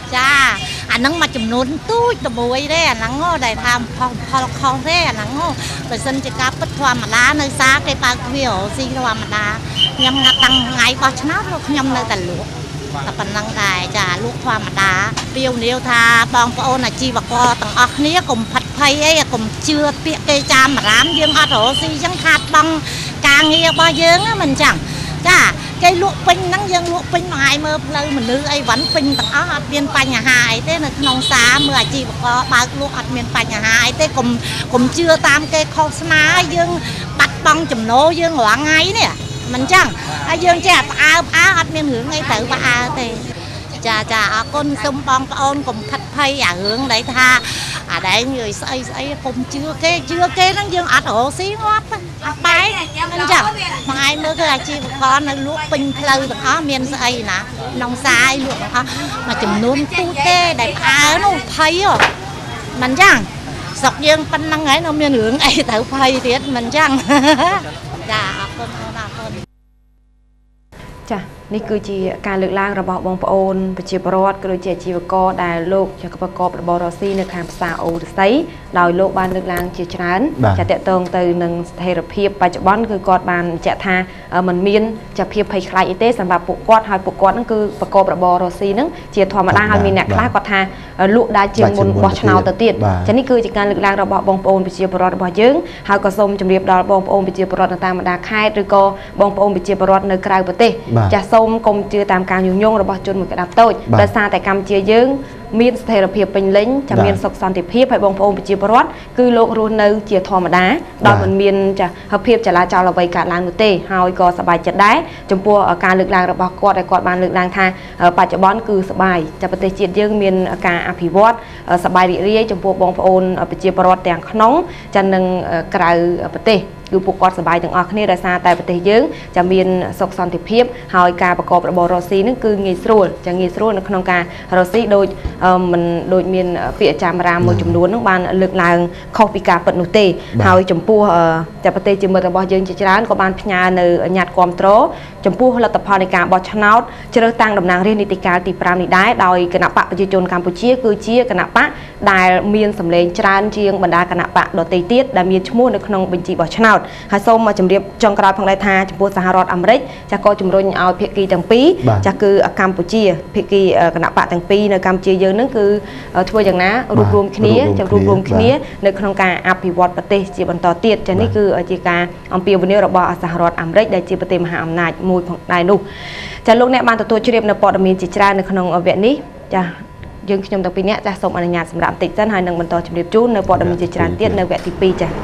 จ้าอันนั้นมาจำนวนตู้ตะบวยได้อันนั้นโง่ได้ทำพอคองได้อันนั้นโง่แต่ฉันจะกลับปัจจุบันมาล้าในซากในปากเวี่ยวซีธรรมดายำงัดตังไงบอชนะลูกยำในแต่ลูกแต่ปันนังได้จ้าลูกธรรมดาเปรี้ยวเนียวทาบองปโอนจีบกอต่างออกนี้กลุ่มผัดไผ่ไอ้กลุ่มเชื่อเปียกเกยจามมาร้านยังอัดโหซียังขาดบังกางเงียบเยื้องมันจังจ้าcây lụa pin nắng dân lụa pin mà ai mơ lâu mình nữ ai vẫn pin tặng áo miền Tây nhà hai thế là nông xa mưa chỉ có ba lụa miền Tây nhà hai thế cùng chưa tam cây khâu sná dân bắt băng chùm nô dân loạn ngay nè mình chăng ai dân trẻ á miền hướng ngay tự ba thì chà con sông bong con cùng khách phay hướng đấy tha đấy người xây cùng chưa kê nó dân ở hồ xí ngót bái nên chẳng mà ai mới cái chi con nó lúa pin lâu đó miền xây nè nông sai luôn đó mà chùm luôn tu tê đẹp nó thấy rồi mình chẳng sọc dân pan năng ấy nó miền hướng ấy tự phay thiệt mình chẳng chà con จ้ะนี่คือจีการเลือกล่างระบบบองปอนปัจจุบันก็โดยเฉจีวกอได้โลกจะประกอบระบบรอซีในคำภาษาโอดไซโดยโลกบ้านเลือกล่างจีฉะนั้นจะเตะตรงtừหนึ่งเทระเพียบปัจจุบันคือกอดบ้านจะทามันมีนจะเพียบไพคลายอิเตสำหรับปุกกอดหอยปุกกอดนั่นคือประกอบระบบรอซีนั่งเจียธรรมดาหอยมีแนกคลายกอดทาลุได้เจียงบนบอชนาวตะเตียดจะนี่คือการเลือกล่างระบบบองปอนปัจจุบันระบบยึงหอยกระสมจำเรียบดอลบองปอนปัจจุบันต่างๆมาดาค่ายหรือก็บองปอนปัจจุบันในกลางประเทศจะส้มกลมเจือตามการยุ่งยงระบบจนเหมือนกระดับโต้โดยซาแต่กรรมเจียยึงมีเสถียรภาพเป็นเล้งจะมีสุขสันติภาพให้บองปอนปัจจุบันคือโลกรุ่นในเจียธรรมดาโดยมันมีจะเพียบจะลาเจ้าเราไปการลานมุเตหอยก็สบายจัดได้จมปัวการเลือกลางระบบกอดแต่กอดบานเลือกลางทางปัจจุบันคือสบายจะปฏิเสธยึงมีการอภิวัตสบายดีเรียจมปัวบองปอนปัจจุบันแต่งขนมจะนึงกลายปฏิคือปุกกอดสบายถึงออกนี่ราซาแต่ประเทศยึงจะมีสุขสันติภาพหอยการประกอบระบบรอซีนั่นคืองีสรูลจะงีสรูลในขนมการรอซีโดยมันโดยมีเปียจามรามมวยจุ่มล้วนทั้งบ้านเลือกลางข้อพิการปนุเตหอยจมปัวจะประเทศจึงมีระบบยึงจะร้านกับบ้านพญาในหยาดความโตจมปัวรัฐพรในการบอชนาวจะเริ่มตั้งดำนางเรียนนิติการตีปรามนี้ได้โดยคณะปะประชาชนกัมพูชีคือเชียคณะปะได้มีสำเร็จจานเชียงบรรดาคณะปะโดยตีได้มีชั่วโมงในขนมบัญชีบอชนาวส้มมาจำเรียบจงกราบพังไรทาจมพูสหรัฐอเมริกจะก็จุ่มรนเอาเพียกีต่างปีจะคือกัมพูชีเพียกีคณะปะต่างปีในกัมพูชีเยอะนั่นคือทั่วอย่างนั้นรวมๆขี้จะรวมๆขี้ในโครงการอภิวัตประเทศจีบันต่อเตียดจะนี่คือจีการอัมพีวันนี้เราบอกสหรัฐอเมริกได้จีประเทศมหาอำนาจมวยของนายนุจะลงในบ้านตัวเชียบในปอดมีจิตราในขนมเวนี้จะยังขยมต่างปีนี้จะส่งอนุญาตสำหรับติดเส้นหายหนึ่งบรรทอจำเรียบจูนในปอดมีจิตราเตียดในเวทีปีจ้ะ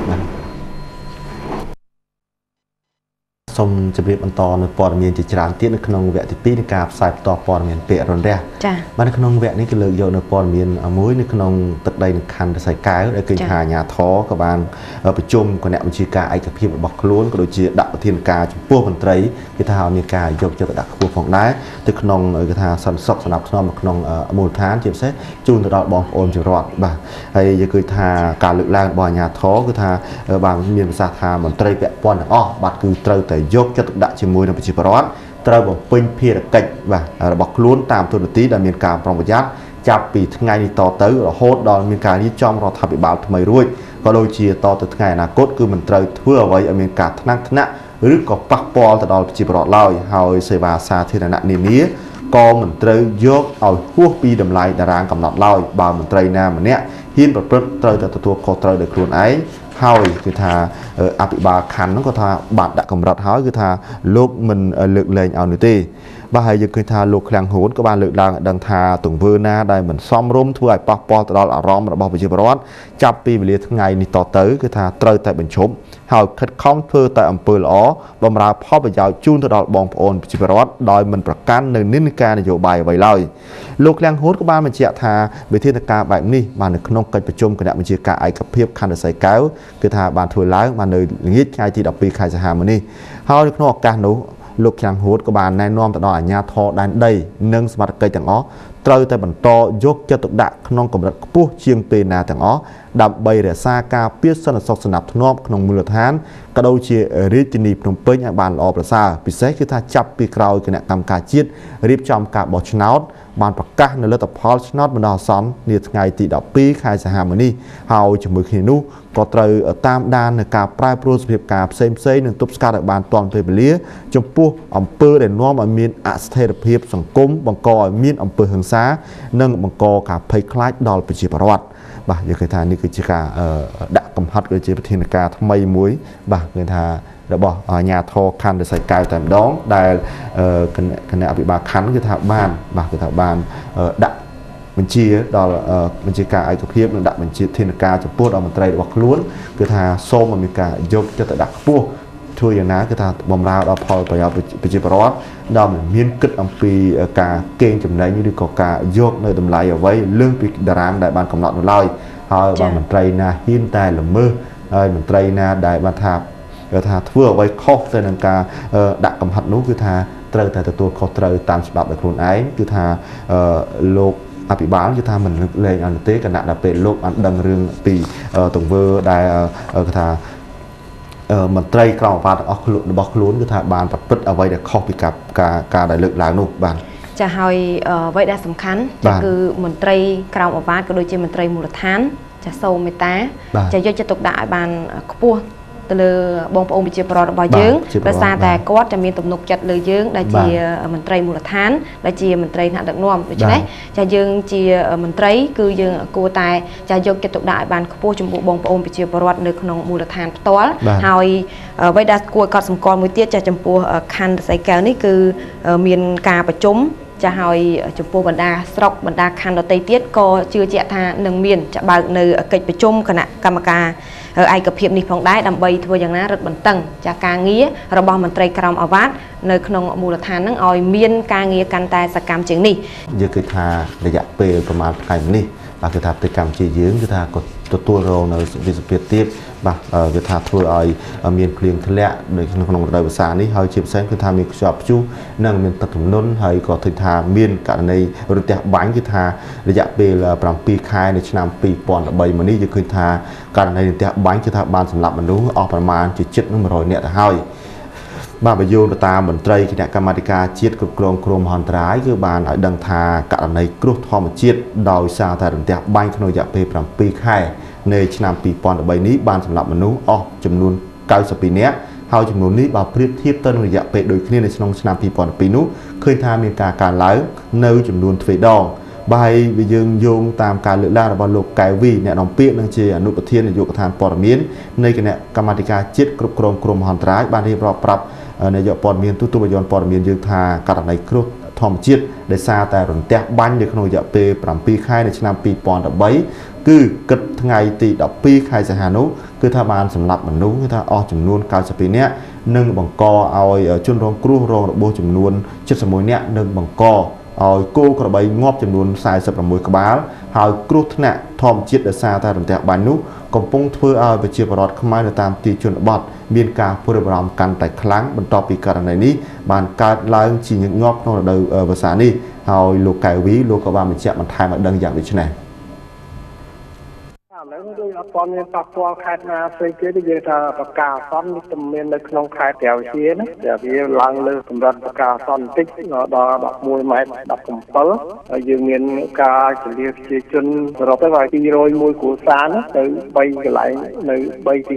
สมจะเรียบอันตอนในปอดมีจิตรานที่ในขนมแวะที่ปีในการใส่ต่อปอดมีเปรอนแรกมันในขนมแวะนี่ก็เลยโยนในปอดมีมุ้ยในขนมตัดใดในคันใส่กายได้กินหายาท้อกับบางประชุมกับแนวบัญชีการไอ้กับพี่บอกล้วนก็โดยจีดับเทียนกาจพวกคนไตรกิทามีการยกจะดักพวกของได้แต่ขนมกิทาสันสกสนับสนุนขนมมูลฐานเจ็บเสจูนตลอดบอลโอนจะรอดบ่าไอ้ยังกิทาการเลือกล่างบอลยาท้อกิทาบางมีภาษาทาเหมือนไตรแปะปอนอ๋อบัดคือไตรแต่ยกจะดักชิมวยในปัจจุบันไตรบอกเป็นเพียรกิจบ่าบอกล้วนตามตัวตีดำเนินการปรองประยัดจับปีทั้งไงต่อเต๋อโฮดดอนมีการยิ่งจอมรอทับอีบาลทำไมรุ่ยก็โดยเชียต่อตัวทั้งไงอนาคตคือมันไตรเพื่อไว้อเมริกาทนักทนะหรือก็ปักปอลตลอดปัจจุบันเล่าเฮาเซบาซาที่นั่นนี้ก็มันไตรยกเอาหัวปีดำลายดารางกำหนดเล่าบ่ามันไตรนามันเนี้ยหินประพฤติไตรแต่ตัวโคไตรเด็กครูนไอ้เฮาคือทาอภิบาลขันนั่นก็ทาบาดดักกำรัดเฮาคือทาลูกมันเลือกเลยเอาหนึ่งตีบ้าให้ยังคือทาลูกแรงโหดก็บ้านเลือกดังทาตุ่งเวอร์นาได้เหมือนซ้อมร่มถ้วยปอกปอตลอดอารมณ์ระบบปัจจุบันจับปีเวลีทั้งไงนี่ต่อเต๋อคือทาเตยแต่เป็นชมเฮาคัดข้องเพื่อแต่อำเภออ๋อบำราพ่อไปยาวจูนตลอดบองโอนปัจจุบันโดยมันประกันในนินการนโยบายไว้เลยลูกแรงโหดก็บ้านมันเจาะทาไปที่ตะการแบบนี้มาในขนมกันประชุมกันมันเจาะการไอกับเพียบคันใส่แก้วคือทาบานถวยล้างมาในงี้ไงที่ดับปีใครจะหามันนี่เฮาในขนมการนู้ลูกแรงโหดก็บ้านในน้อมตลอดญาทอได้ได้นึ่งสมัติเกยต่างอ๋อเตยแต่บรรโตยกจะตกดักขนมกำลังปุ๊เชียงปีนาต่างอ๋อดับใบเรือซากาเปียสนสกสนับทนอบขนมมูลฐานกระโดดเชียรีจินีพนมเปิ้งบานอประสาพิเศษคือถ้าจับปีกราวคณะกรรมการจีดรีบจอมกาบอชนาวบานประกาศในเลือดพอลชนอตบรรดาซ้ำเนี่ยไงตีดอกปีใครสหามันนี่เฮาจมูกหินุก็เตยตามด้านในการปลายโปรสเพียบกาเซมเซ่หนึ่งตุบสกัดบานตอนเปเลียจมปูอำเภอเด่นน้อมอมีนอัศเทรเพียบสังคมบังกอมีนอำเภอหังษานึ่งบังกอกับภัยคล้ายดอลปิจิประวัติบ่าอย่างเคยทานนี่คือจิกาดักกำฮัดเลยจีประเทศกาทำไมมุ้ยบ่าเคยทานแล้วบอกnhà thọคันđểใส่กายแต่ดองได้คณะอภิบาลคันคือทางบ้านบ่าคือทางบ้านดักบัญชีดอบัญชีการไอ้กระเพียบดักบัญชีเทนกาจะพูดเอามันไตรวักล้วนคือทางโซมมันมีการยกจะดักพวกช่วยอย่างนั้นคือทางบอมราวเราพอไปเอาไปจีบร้อนดอมมีนกึศอัมพีกาเก่งจำได้ยี่ดีกากายกในตำรายเอาไว้เรื่องปีดารางได้บ้านกำหนดเราเลยเอาบางมันไตรนาหินแต่ละมือมันไตรนาได้บ้านทาทาทั่วไว้ข้อเสนอกาดักกำหัดนู้คือทาเตยแต่ตัวเขาเตยตามฉบับแบบคนไอ้คือทาโลกอภิบาลคือทามันเลยอันเต้กันนะเป็นโลกอันดังเรื่องปีตรงเวอร์ได้คือทามันไตรกล่าวว่าออกลุนบอกลุ้นคือทาบานปัดปิดเอาไว้เด็กข้อปีกับการได้เลือกหลายนุบานจะให้ไว้ได้สำคัญจะคือมันไตรกล่าวว่าก็โดยเฉพาะมันไตรมูลฐานจะโซเมตาจะยกจะตกได้บานขบวนเลยบงปองไปเจียปรอดบ่อยยืงประสาแต่ก็จะมีตุ่มนกจัดเลยยืงได้เจียมันไตรมูลฐานได้เจียมันไตรหนักดักน่วมใช่ไหมจะยืงเจียมันไตรคือยืงกูตายจะยกจะตกได้บานขบวนจมูกบงปองไปเจียปรอดในขนมมูลฐานตัวหายไว้ดักกลัวกอดสมกรมือเตี้ยจะจมูกคันใส่แก้วนี่คือมีนกาประจุมจะให้จุดปูบรรดาสกบรรดาคันเราเตยเตี้ยก็เชื่อเจ้าทางหนึ่งเมียนจะบางในกิจประชุมคณะกรรมการไอ้กับเพียบนี้พองได้ดำใบทัวอย่างนั้นรถบรรทุกจากการเงี้ยระบอบมันไตรกรรมอาวัตในขนมมูลฐานนั่งออยเมียนการเงี้ยกันแต่สกรรมจึงนี่ยังคือทาระยะเปย์ประมาณไกลนี่บางคือทาพฤติกรรมจียืงคือทากดตัวเราในวิสัยเทียบบางคือทาทัวออยเมียนเพลียงทะเลโดยขนมโดยภาษานี้เฮาเชียบเส้นคือทามีชอบจูนั่งเมียนตัดถุงน้นเฮาก็ถึงทาเมียนกันในรถจักรบ้านคือทาระยะเปย์ประมาณปีคายในชนามปีปอนใบมันนี่จะคือทาการในรถจักรบ้านคือทาบ้านสำหรับมันรู้ออกประมาณ7นึง100เนี่ยเฮาบ้านประโยชน์ตามบันไตรคณะกรรมการจีดกรมกรมหันตรายคือบ้านดังทาการในกรุ๊ปทอมจีดดาวซาแต่รถจักรบ้านขนมยาเปย์ประมาณปีคายในชนามปีปอนใบนี้บ้านสำหรับมนุษย์ออกจำนวน90 ปีเนี้ยเฮาจำนวนนี้บ่เปรียบเทียบต้นระยะเปโดยคณีในชนามปีปอนปีนู้เคยทำมีการไล่ในจำนวนทวีดองใบวิญญงตามการเลือกล่าระบาดโลกไกวีเนี่ยน้องเปี๊ยนังเชียอนุปเทียนในยุคทานปอร์เมียนในคณะกรรมการจิตกรมกรมหันตรายบ้านที่ปรับในยุคปอร์เมียนตุบยอนปอร์เมียนยืนทาการในครุฑทอมจิตได้ซาแต่รอนแตกบ้านในขนมยาเปปรำปีค่ายในชนามปีปอนใบคือกิดไงตีดอกปีใครจะหานุคือถ้าบานสำหรับมันนุคือถ้าออกจำนวน90 ปีเนี้ยหนึ่งบังกอเอาจุนรองครูรองระบบจำนวน7 สมุยเนี้ยหนึ่งบังกอเอากู้กระใบงอบจำนวน46 กระบาลหายครูธนะทอมจิตเดซาตาดนแต่บานนุกำปงเพื่อเอาไปเชียร์ปลอดขมายในตามตีจุนบอดมีการพูดรำกันแต่ครั้งบรรทอปีการในนี้บานการล้างจีนงอบนอกโดยภาษานี้เอาโลกไกวิโลกบาลมันเชื่อมันไทยมันดังอย่างดิฉันแล้วด้วยตอนนี้ปักตัวขาดนาเสียเกิดที่จะประกาศซ้อนนี่จำเป็นในขนมขายแถวเชียนะเดี๋ยวพี่ล้างเลยสำหรับประกาศซ้อนติ๊กดอกมวยไม้ดอกกำปั้ลยืมเงินกาจะเรียกจนเราไปว่าที่โรยมวยกูซานนะในใบไหลในใบที่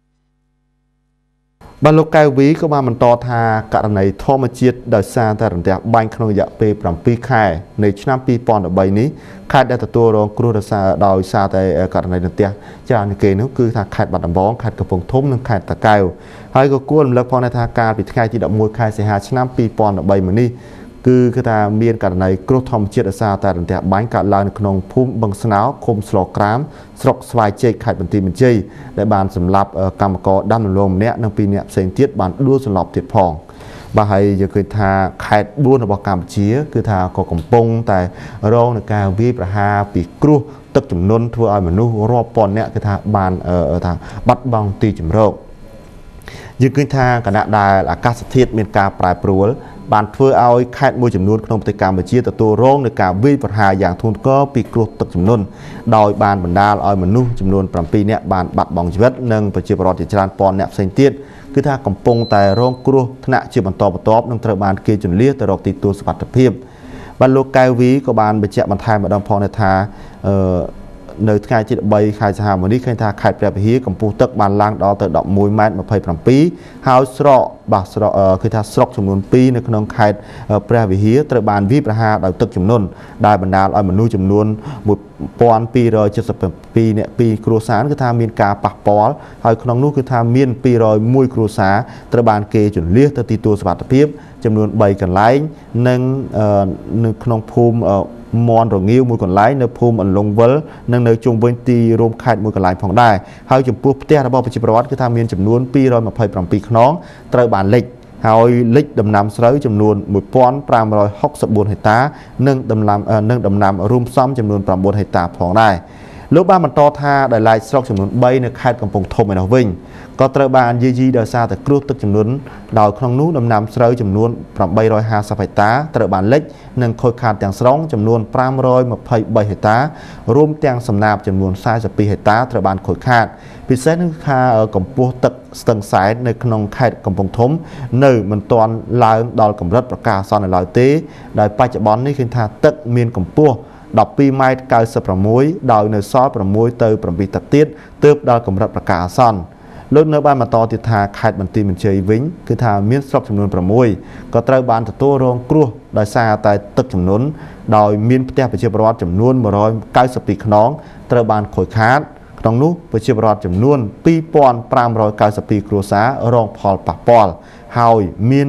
บรรลุไกวีก็มามันต่อทาการในทอมจิตโดยซาแต่รแต่ใบขนมยาเปปรำปีค่ายในชนามปีปอนใบนี้คาดได้ตัวรองครูดซาโดยซาแต่การในเตียจานเกณฑ์คือทางขาดบัดบ้องขาดกระพงทุ่มนึงขาดตะไคร้ให้ก็กวนแล้วพอในทางการปิดค่ายที่ดอกมวยค่ายเสียหายชนามปีปอนใบมันนี่คือคือทางเมียนการในกรุ๊ปทอมจิตซาแต่รแต่ใบการลายขนมพุ่มบังสนาวคมสโลกรามสกสวายเจขาดบันทีมันเจได้บานสำหรับกรรมกรด้านลมเนี่ยนังปีเนี่ยเสียงเทียบบานดูสำหรับเทียบพองบาให้จะเคยทาขาดบุญระบบกรรมเชียคือทากกำปงแต่รองในการวิประหาปีกรุ๊ปตึกจุ่มนนทัวร์มนุษย์รอบปอนเนี่ยคือทาบานทาบัดบังตีจุ่มโรคยังคือทากระดาษอากาศเทียบเมียนกาปลายปลัวបានធ្វើឲ្យខេត្តមួយចំនួនក្នុងប្រទេសកម្ពុជាទទួលរងនឹងការវាយប្រហារយ៉ាងធ្ងន់ធ្ងរពីគ្រោះទឹកជំនន់ដោយបានបណ្ដាលឲ្យមនុស្សចំនួន7នាក់បានបាត់បង់ជីវិតនិងប្រជាពលរដ្ឋជាច្រើនពាន់នាក់ផ្សេងទៀតគឺថាកំពុងតែរងគ្រោះថ្នាក់ជាបន្តបន្ទាប់និងត្រូវបានគេជន្លៀសទៅរកទីទួលសុវត្ថិភាពបាទលោកកៅវីក៏បានបញ្ជាក់បន្ថែមម្ដងផងថានៅថ្ងៃទី3ខែសីហានេះឃើញថាខេត្តព្រះវិហារកម្ពស់ទឹកបានឡើងដល់ទៅ11ម៉ែត្រ27ហើយស្រកបាទស្រកគឺថាស្រុកចំនួន2នៅក្នុងខេត្តព្រះវិហារត្រូវបានវាយប្រហារដោយទឹកជំនន់ដែលបណ្ដាលឲ្យមនុស្សចំនួន1277នាក់ពីគ្រួសារគឺថាមានការប៉ះពាល់ហើយក្នុងនោះគឺថាមាន201គ្រួសារត្រូវបានគេជន្លៀសទៅទីទួលសុវត្ថិភាពចំនួន3កន្លែងនិងនៅក្នុងភូមិមនរងាវមួយកន្លែងនៅភូមិអន្លង់វិលនិងនៅជុំវិញទីរួមខេត្តមួយកន្លែងផងដែរហើយចំពោះផ្ទះរបស់ប្រជាពលរដ្ឋគឺថាមានចំនួន227ខ្នងត្រូវបានលិចហើយលិចដំណាំស្រូវចំនួន1564ហិកតានិងដំណាំរួមផ្សំចំនួន9ហិកតាផងដែរលោកបានបន្តថាដែលឡែកស្រុកចំនួន3នៅខេត្តកំពង់ធំឯនោះវិញក៏ត្រូវបានយាយីដោយសារតែគ្រោះទឹកជំនន់ដោយក្នុងនោះដំណាំស្រូវចំនួន850ហិកតាត្រូវបានលិចនិងខូចខាតទាំងស្រុងចំនួន523ហិកតារួមទាំងសំណាបចំនួន42ហិកតាត្រូវបានខូចខាតពិសេសគឺថាកម្ពស់ទឹកស្ទឹងសែននៅក្នុងខេត្តកំពង់ធំនៅមិនទាន់ឡើងដល់កម្រិតប្រកាសអាសន្ននៅឡើយទេដោយបច្ចុប្បន្ននេះឃើញថាទឹកមានកម្ពស់12ម៉ែត្រ96ដោយនៅសល់6ទៅ7ទឹកទៀតទើបដល់កម្រិតប្រកាសអាសន្នលោកនៅបានបន្តទៀតថាខេត្តបន្ទាយមានជ័យវិញគឺថាមានស្រុកចំនួន6ក៏ត្រូវបានទទួលរងគ្រោះដោយសារតែទឹកជំនន់ដោយមានផ្ទះប្រជាពលរដ្ឋចំនួន192ខ្នងត្រូវបានខូចខាតក្នុងនោះប្រជាពលរដ្ឋចំនួន2592គ្រួសាររងផលប៉ះពាល់ហើយមាន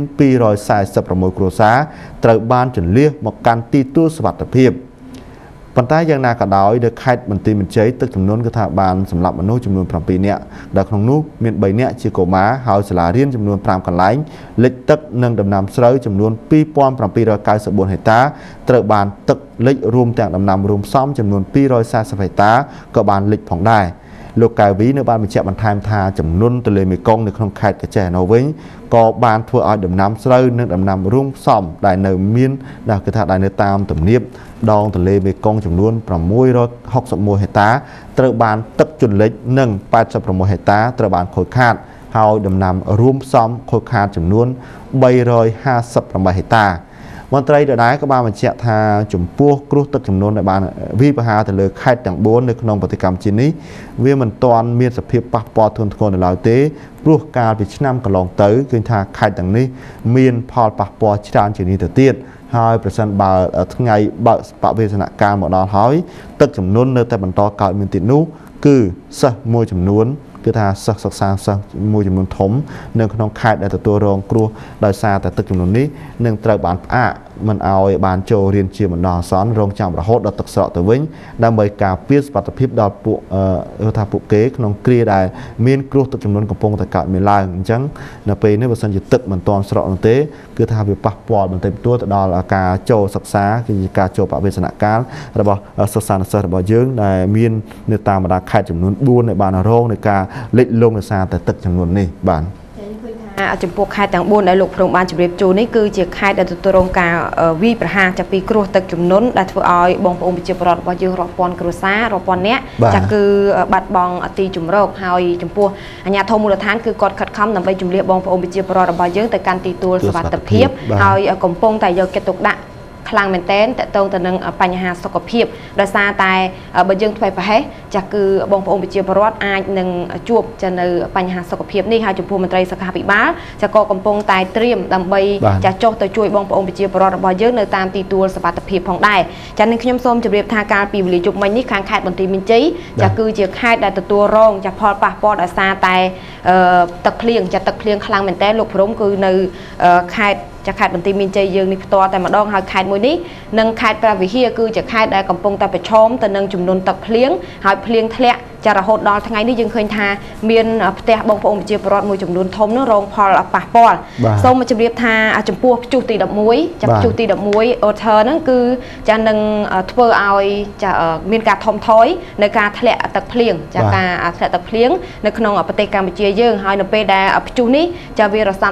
246គ្រួសារត្រូវបានជន្លៀសមកកាន់ទីទួលសុវត្ថិភាពប៉ុន្តែយ៉ាងណាក៏ដោយនៅខេត្តបន្ទាយមានជ័យទឹកចំនួនគឺថាបានសម្លាប់មនុស្សចំនួន7នាក់ដែលក្នុងនោះមាន3នាក់ជាកុមារហើយសាលារៀនចំនួន5កន្លែងលិចទឹកនិងដំណាំស្រូវចំនួន2794ហិកតាត្រូវបានទឹកលិចរួមទាំងដំណាំរួមផ្សំចំនួន240ហិកតាក៏បានលិចផងដែរលោកកៅវីនៅបានបញ្ជាក់បន្ថែមថាចំនួនទន្លេមេគង្គនៅក្នុងខេត្តកញ្ចេះនៅវិញក៏បានធ្វើឲ្យដំណាំស្រូវនិងដំណាំរួមផ្សំដែលនៅមានគឺថាដែលនៅតាមទំនាបដងទន្លេមេគង្គចំនួន661ហិកតាត្រូវបានទឹកជន់លិចនិង86ហិកតាត្រូវបានខូចខាតហើយដំណាំរួមផ្សំខូចខាតចំនួន358ហិកតាមន្ត្រីដដែលក៏បានបញ្ជាក់ថាចំពោះគ្រោះទឹកជំនន់ដែលបានវាយប្រហារទៅលើខេត្តទាំង4នៅក្នុងប្រទេសកម្ពុជានេះវាមិនទាន់មានសភាពប៉ះពាល់ធ្ងន់ធ្ងរនៅឡើយទេព្រោះកាលពីឆ្នាំកន្លងទៅឃើញថាខេត្តទាំងនេះមានផលប៉ះពាល់ច្រើនជាងនេះទៅទៀតហើយប្រសិនបើថ្ងៃបើកបវេសនកម្មមកដល់ហើយទឹកជំនន់នៅតែបន្តកើតមានទៀតនោះគឺសិស្សមួយចំនួនគឺថាសិស្សសិក្សាសិស្សមួយចំនួនធំនៅក្នុងខេត្តដែលទទួលរងគ្រោះដោយសារតែទឹកជំនន់នេះនឹងត្រូវបានផ្អាកមិនឲ្យបានចូលរៀនជាបណ្ដោះអាសន្នរងចាំរហូតដល់ទឹកស្រកទៅវិញដើម្បីការពារសុខភាពដល់ពួកគេក្នុងគ្រាដែលមានគ្រោះទឹកជំនន់កំពុងតែកើតមានឡើងអញ្ចឹងនៅពេលនេះបើសិនជាទឹកមិនទាន់ស្រកនោះទេគឺថាវាប៉ះពាល់បន្តិចបន្តួចទៅដល់ការចូលសិក្សាគឺការចូលបវេសនកាលរបស់សិស្សានុសិស្សរបស់យើងដែលមាននៅតាមបណ្ដាខេត្តចំនួន4ដែលបានរងនៃការលិចលង់ដោយសារតែទឹកចំនួននេះបាទចំពោះខេត្តទាំង4ដែលលោកព្រំបានជម្រាបជូននេះគឺជាខេត្តដែលទទួលរងការវាយប្រហារចាប់ពីគ្រោះទឹកជំនន់ដែលធ្វើឲ្យបងប្អូនប្រជាពលរដ្ឋរបស់យើងរាប់ពាន់គ្រួសាររាប់ពាន់នាក់ចាស់គឺបាត់បង់ទីជម្រកហើយចំពោះអាជ្ញាធរមូលដ្ឋានគឺគាត់ខិតខំដើម្បីជម្លៀសបងប្អូនប្រជាពលរដ្ឋរបស់យើងទៅកាន់ទីទួលសុវត្ថិភាពហើយកំពុងតែយកចិត្តទុកដាក់ខ្លាំងមែនទែនតកតងទៅនឹងបញ្ហាសុខភាពដោយសារតែបើយើងធ្វើប្រហែសចាស់គឺបងប្អូនប្រជាពលរដ្ឋអាចនឹងជួបនៅបញ្ហាសុខភាពនេះហើយចំពោះមន្ត្រីសុខាភិបាលចាស់ក៏កំពុងតែត្រៀមដើម្បីចាស់ចុះទៅជួយបងប្អូនប្រជាពលរដ្ឋរបស់យើងនៅតាមទីទួលសុវត្ថិភាពផងដែរចាស់នឹងខ្ញុំសូមជម្រាបថាកាលពីវេលាយប់មិញនេះខាងខេត្តបន្ទាយមានជ័យចាស់គឺជាខេត្តដែលទទួលរងចាស់ផលប៉ះពាល់ដោយសារតែទឹកភ្លៀងចាស់ទឹកភ្លៀងខ្លាំងមែនទែនលោកព្រំគឺនៅខេត្តចាខេត្តបន្ទាយមានជ័យយើងនេះផ្ទាល់តែម្ដងហើយខេត្តមួយនេះនិងខេត្តព្រះវិហារគឺជាខេត្តដែលកំពុងតែប្រឈមទៅនឹងចំនួនទឹកភ្លៀងហើយភ្លៀងធ្លាក់ចារហូតដល់ថ្ងៃនេះយើងឃើញថាមានផ្ទះបងប្អូនប្រជាពលរដ្ឋមួយចំនួនធំនោះរងផលប៉ះពាល់សូមជម្រាបថាចំពោះព្យុះទី11ចាព្យុះទី11 Otter ហ្នឹងគឺចានឹងធ្វើឲ្យចាមានការថមថយនៅការធ្លាក់ទឹកភ្លៀងចាការធ្លាក់ទឹកភ្លៀងនៅក្នុងប្រទេសកម្ពុជាយើងហើយនៅពេលដែលព្យុះនេះចាវារសាត់បាត់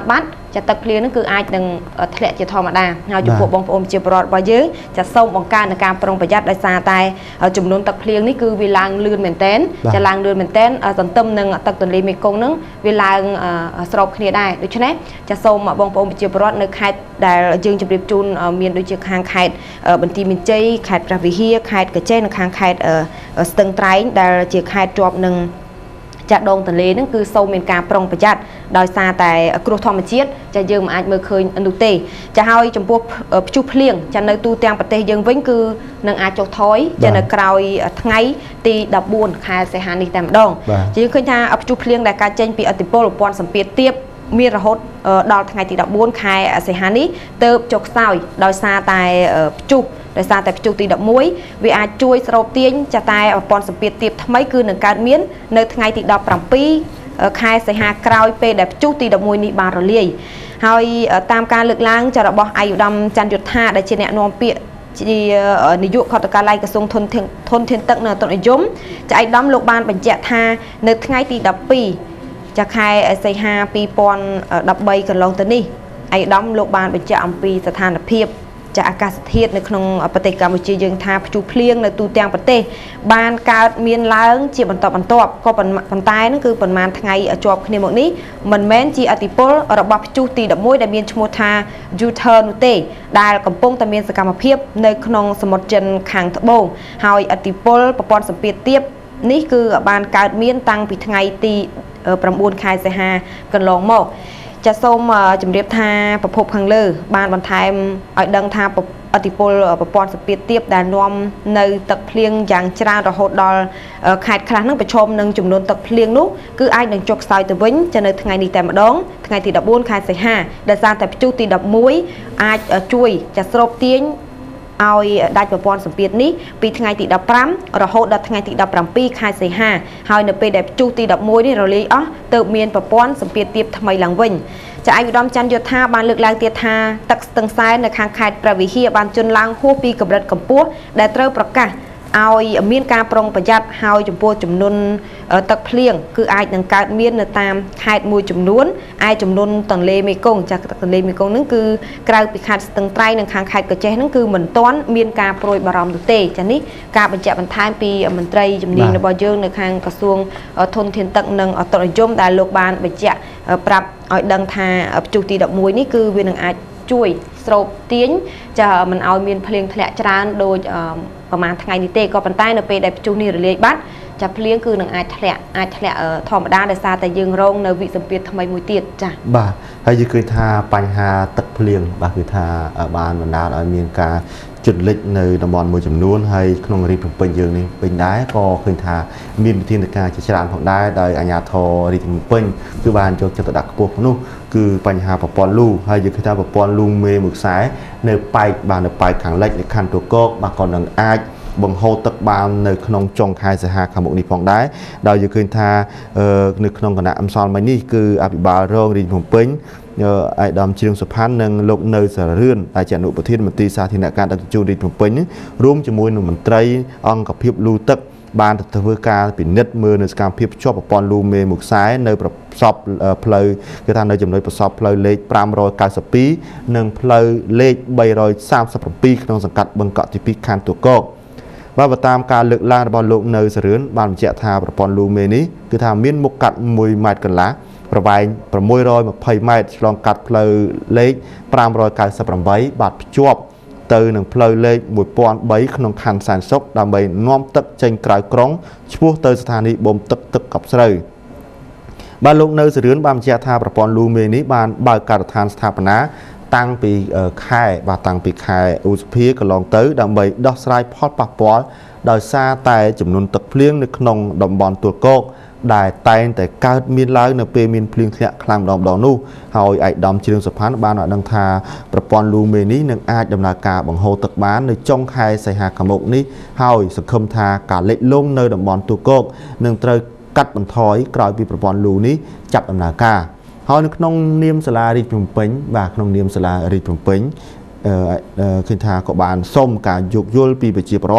จะตักเพลียนั่นคือไอ้หนึ่งทะเลจะธรรมดาเราจุดพวกบงผมเจียบรอดไปเยอะจะส่งบังการในการปรงประหยัดได้ซาแต่จุ่มนุนตักเพลียนี่คือเวลาลื่นเหมือนเต้นจะลางลื่นเหมือนเต้นสันตึมหนึ่งตักตัวลีมีกงนึงเวลาสอบเคลียได้โดยเฉพาะจะส่งบงผมเจียบรอดในไข่ได้ยืงจุดเรียบจูนมีโดยเฉพาะคางไข่บันทีมินเจไข่ประวิเฮียไข่กระเจนคางไข่สตึงไตรได้เจียไข่จอบหนึ่งจะดงทะเลนั่นคือโซเมนการปรงประหยัดโดยซาแต่กรุธรรมเชียจะยืมอาจเมื่อเคยอนุเตจะให้จมพวกชุบเพลียงจะในตู้เตียงประเทศยังวิ่งคือนังอาจจกถอยจะในกราวทั้งไงตีดับบุญคาเสียหายในแต่ดองจะยังเคยท่าชุบเพลียงแต่การเจนปีอติโปลปอนสัมเปียเทียบมีระหดดอกทั้งไงตีดับบุญคาเสียหายนี้เติบจกเศร้าโดยซาแต่จุบโดยสารแต่จุดตีดับมุ้ยวิอาช่วยสโลปเตียนจะตายปอนสเปียตีบทำไมคือหนึ่งการเมียนในทั้งไงตีดับปรำปีคายใส่หากราวไปแบบจุดตีดับมุ้ยนิบาร์เลียให้ตามการเลือกล้างจะระบอบอายุดำจันยุทธาได้เชนนอมเปียนิยุขอตการไล่กระทรวงทนเทียนตักเนต้นยมจะไอ้ดำโลกบาลเป็นเจธาในทั้งไงตีดับปีจะคายใส่หาปีปอนดับใบกันลองตัวนี้ไอ้ดำโลกบาลเป็นเจอัมปีสถานเพียบจะอากาศเทียดในขนมปฏิกรรมวิจัยยังทาจูเพลียงในตูเตียงประเทศบานการเมียนล้างจีบันตอบก็ปันตายนั่นคือปันมาทั้งไงจอบในหมดนี้มันแม้นจีอติโประบบจูตีดับมวยได้เมียนชโมทายูเทอร์นุเตได้กำปงแต่เมียนสกรรมเพียบในขนมสมุทรจันขางทบงหายอติโปประปอนสเปียเทียบนี่คือบานการเมียนตังปีทั้งไงตีประมูลคายเสหากันลองหมอกจะส้มจุ่มเรียบทาประพบขังเลือบานบันทายอ่อยดังทาอติโปลประปอนสเปียเทียบด่านนวมในตักเพลียงอย่างจราระหดดอลขาดคลานั่งไปชมหนึ่งจุ่มโดนตักเพลียงนู้คือไอ้หนึ่งจกสายตัววิ่งจะในทั้งไงนี่แต่มาดองทั้งไงตีดับบุญคายใส่ห้าเดินซาแต่จูตีดับมุ้ยไอ้ช่วยจะสลบเตียงเอาได้ประปอนสเปียนี้ปีทั้งไงตีดับพรำระหดดับทั้งไงตีดับพรำปีคายใส่ห้าหายในปีแบบจูตีดับมุ้ยนี่เราเลยเติมเมียนประปอนสเปียเทียบทำไมหลังวิ่งจะอายุดอมจันยศธาบานเลือกลางเตียธาตักตึงซ้ายในคางคายประวิเฮียบานจนล้างหัวปีกับรัดกับปัวได้เติมประกาศเอาเมียนการปรงประหยัดหายจุ่มปัวจุ่มนุนตักเพลียงคือไอ้หนังการเมียนในตามคายมวยจุ่มล้วนไอ้จุ่มนุนตังเลมีกงจากตังเลมีกงนั่นคือกลายเป็นขาดตึงไตรในคางคายกระเจนั่นคือเหมือนต้อนเมียนการโปรยบารมตุเตจันนี้การบรรจับบรรทายปีมันไตรจุ่มดีในบ่อเยื่อในคางกระทรวงทนเทียนตักหนึ่งตรยมได้โลกบาลบรรจับปรับอ่อยดังทาจุตีดับมวยนี่คือเวียนอาจช่วยสโลปเตียนจะมันเอาเมียนเพลียงทะเลจานโดยประมาณทั้งไงนิเตก็ปันใต้ในปีได้จูนี่หรือเลี้ยบัดจะเพลียงคือหนึ่งอาจทะเลธรรมดาได้ซาแต่ยังรงในวิสัมเปียทำไมมวยเตียดจ้ะบ่าให้ยืคือทาปัญหาตักเพลียงบ่าคือทาบานบรรดาเอาเมียนกาจุดเล็กในตำบลมวยจำนวนให้ขนมรีบเป็นยังนี่เป็นได้ก็คือทามีวิธีในการจัดการของได้โดยอาญาทอรีบเป็นคือบานจะตัดพวกนู้คือปัญหาปะปอนลูให้ยืคือทาปะปอนลูเมย์หมึกสายในไปบานในไปขังเล็กในคันตัวก็บางก่อนนังอาบังโฮตักบานในขนมจงคายเสียหาขมุกนิพงได้โดยยืคือทาในขนมขณะอัมซอนมานี่คืออภิบาลโรงรีบเป็นไอ้ดำเชียงสุพรรณหนึ่งโลกเนยสารเรื่อนไอ้เจ้าหนุ่มประเทศมันตีสาธิตการตัดจูดีผมเป็นร่วมจมูกหนุ่มมันไตรองกับเพียบลูตักบานตัดเวการปิดเน็ตมือในการเพียบชอบปอนลูเมหมุกซ้ายในประสอบเพลย์คือทางในจำนวนประสอบเพลย์เล็กปรามรอยกาสปีหนึ่งเพลย์เล็กใบรอย30 ปีขนมสังกัดบังเกาะที่พิการตัวก็ว่าตามการเลือกล่างบอลโลกเนยสารเรื่อนบานเจ้าทาประปอนลูเมนี้คือทางมิ้นมุกกัดมวยมัดกันละประบายประมวยรอยมาเพย์ไม้ลองกัดเพลย์เล็กปรามรอยกายสับใบบาดจวบเตอหนึ่งเพลย์เล็กมวยปอนใบขนมคันสารซกดำใบน้อมตึกเจงกลายกร้องชั่วเตอสถานีบ่มตึกกับเสยบานลงเนยเสือนบานเจ้าทาประปอนลูเมนี้บานบายการทานสถาปนาตั้งปีค่ายบาตั้งปีค่ายอุสเพียก็ลองเตอดำใบดอกสไลพอดปะปอนโดยซาแต่จำนวนตึกเพลี้ยงในขนมดำบอลตัวโกได้ไต่แต่การมีล้างในเปมีนเพลียงเทะคลางดอนู่หอยไอดำเชียงสุพรรณบ้านหน่อยดังทาประปอนลูเมนี้หนึ่งอาจดำนาการบังโฮตักบ้านในจ้องคายใส่หาขมกนี้หอยสังคมทาการเล็กลงในดำบอลตัวโกหนึ่งเตยกัดบันทอยกลายปีประปอนลูนี้จับดำนาการหอยนึกน้องเนียมสลาริจุ่มเป้งบากน้องเนียมสลาริจุ่มเป้งขึ้นทากบานส้มการยุกยุลปีไปจีบรอดข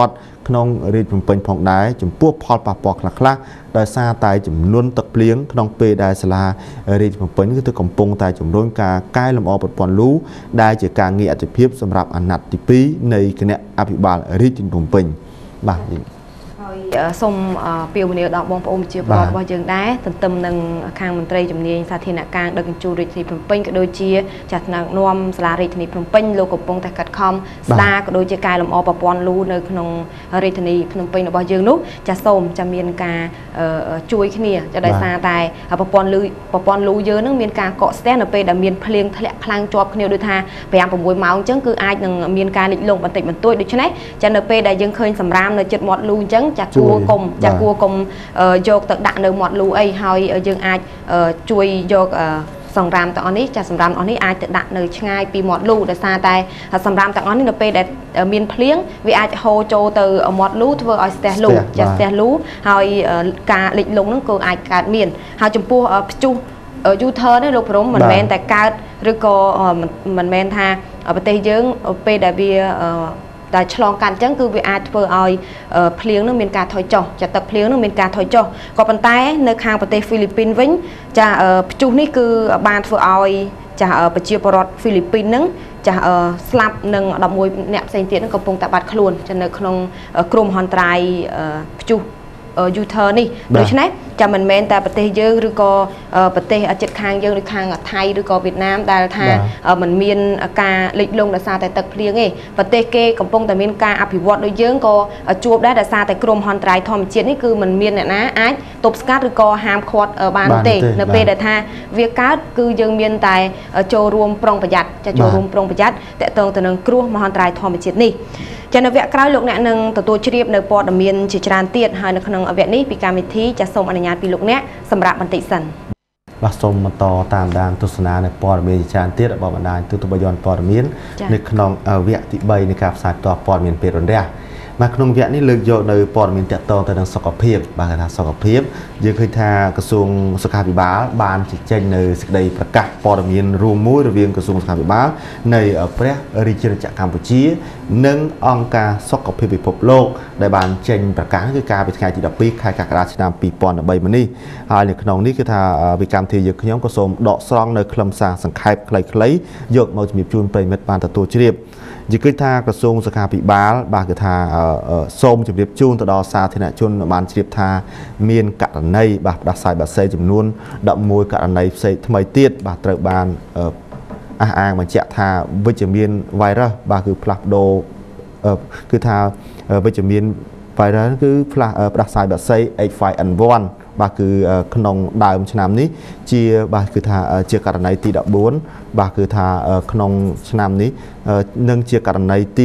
ក្នុងរាជភ្នំពេញផងដែរចំពោះផលប៉ះពាល់ខ្លះៗដោយសារតែចំនួនទឹកភ្លៀងក្នុងពេលដែលសាលារាជភ្នំពេញគឺទៅកំពុងតែជំរុញការកែលម្អប្រព័ន្ធលូដែលជាការងារអតិភិបសម្រាប់អាណត្តិទី2នៃគណៈអភិបាលរាជធានីភ្នំពេញបាទសូមពាវនាវដល់បងប្អូនជាប្រវត្តិរបស់យើងដែរទន្ទឹមនឹងខាងមន្ត្រីជំនាញសាធារណការដឹកជញ្ជូនរាជធានីភ្នំពេញក៏ដូចជាចាត់ថ្នាក់នាំសាលារាជធានីភ្នំពេញលោកកំពុងតែកាត់ខំស្ដារក៏ដូចជាកែលម្អប្រព័ន្ធលូនៅក្នុងរាជធានីភ្នំពេញរបស់យើងនោះចាសូមចាំមានការជួយគ្នាចាដោយសារតែប្រព័ន្ធលូយើងនឹងមានការកកស្ទះនៅពេលដែលមានភ្លៀងធ្លាក់ខ្លាំងជាប់គ្នាដូចថា5 6 ម៉ោងអញ្ចឹងគឺអាចនឹងមានការលិចលង់បន្តិចបន្តួចដូច្នេះចានៅពេលដែលយើងឃើញសម្រាមនៅជិតមាត់លូអញ្ចឹងចាគួរគុំយកទៅដាក់នៅមាត់លូអីហើយយើងអាចជួយយកសម្រាមទាំងអស់នេះចាសម្រាមទាំងអស់នេះអាចទៅដាក់នៅឆ្ងាយពីមាត់លូដោយសារតែសម្រាមទាំងអស់នេះនៅពេលដែលមានភ្លៀងវាអាចហូរចូលទៅមាត់លូធ្វើឲ្យស្ទះលូចាស្ទះលូហើយការលិចលង់ហ្នឹងក៏អាចកើតមានហើយចំពោះព្យុះU-turn នេះលោកព្រំមិនមែនតែកើតឬក៏មិនមែនថាប្រទេសយើងពេលដែលវាតែឆ្លងកាត់អញ្ចឹងគឺវាអាចធ្វើឲ្យភ្លៀងនឹងមានការថយចុះចាទឹកភ្លៀងនឹងមានការថយចុះក៏ប៉ុន្តែនៅខាងប្រទេសហ្វីលីពីនវិញចាព្យុះនេះគឺបានធ្វើឲ្យចាប្រជាពលរដ្ឋហ្វីលីពីននឹងចាស្លាប់នឹង11អ្នកផ្សេងទៀតនឹងកំពុងតែបាត់ខ្លួនចានៅក្នុងគ្រោះមហន្តរាយព្យុះU-turn នេះដូច្នេះចាំមិនមែនតែប្រទេសយើងឬក៏ប្រទេសជិតខាងយើងដូចខាងថៃឬក៏វៀតណាមដែលថាมันមានការលិចលង់ដោយសារតែទឹកភ្លៀងទេប្រទេសគេកំពុងតែមានការអភិវឌ្ឍដូចយើងក៏ជួបដែរដោយសារតែគ្រោះមហន្តរាយធម្មជាតិនេះគឺมันមានអ្នកណាអាចទប់ស្កាត់ឬក៏ហាមឃាត់បានទេនៅពេលដែលថាវាកើតគឺយើងមានតែចូលរួមប្រុងប្រយ័ត្នចូលរួមប្រុងប្រយ័ត្នតកតងទៅនឹងគ្រោះមហន្តរាយធម្មជាតិនេះចានៅវគ្គក្រោយលោកអ្នកនឹងទទួលជ្រាបនៅព័ត៌មានជាច្រើនទៀតហើយនៅក្នុងវគ្គនេះពីកម្មវិធីចាសូមអនុញ្ញាតពីលោកអ្នកសម្រាប់បន្តិចសិនបាទសូមបន្តតាមដានទស្សនានៅព័ត៌មានជាច្រើនទៀតរបស់បណ្ដាញទូទៅបាយ័នព័ត៌មាននៅក្នុងវគ្គទី3នៃការផ្សាយផ្ទាល់ព័ត៌មានពេលរន្ទះបាទក្នុងវគ្គនេះលើកយកនៅព័ត៌មានទាក់ទងទៅនឹងសុខភាពបាទគេថាសុខភាពយើងឃើញថាក្រសួងសុខាភិបាលបានចេញនៅសេចក្តីប្រកាសព័ត៌មានរួមមួយរវាងក្រសួងសុខាភិបាលនៃព្រះរាជាណាចក្រកម្ពុជានិងអង្គការសុខភាពពិភពលោកដែលបានចេញប្រកាសគឺកាលពីថ្ងៃទី12ខែកក្កដាឆ្នាំ2013មកនេះហើយនៅក្នុងនេះគឺថាវិកម្មវិធីយើងខ្ញុំក៏សូមដកស្រង់នៅខ្លឹមសារសង្ខេបខ្លីៗយកមកជំរាបជូនប្រិយមិត្តបានទទួលជ្រាបនិយាយគឺថាក្រសួងសុខាភិបាលបាទគឺថាសូមជម្រាបជូនទៅដល់សាធារណជនបានជ្រាបថាមានករណីបាទផ្ដាសាយបាក់សែចំនួន11ករណីផ្សេងថ្មីទៀតបាទត្រូវបានអះអាងបញ្ជាក់ថាវិជ្ជមាន virus បាទគឺផ្លាស់ប្ដូរគឺថាវិជ្ជមាន virus គឺផ្ដាសាយបាក់សែ H5N1 បាទគឺក្នុងដើមឆ្នាំនេះជាបាទគឺថាជាករណីទី14បាទគឺថាក្នុងឆ្នាំនេះនឹងជាករណីទី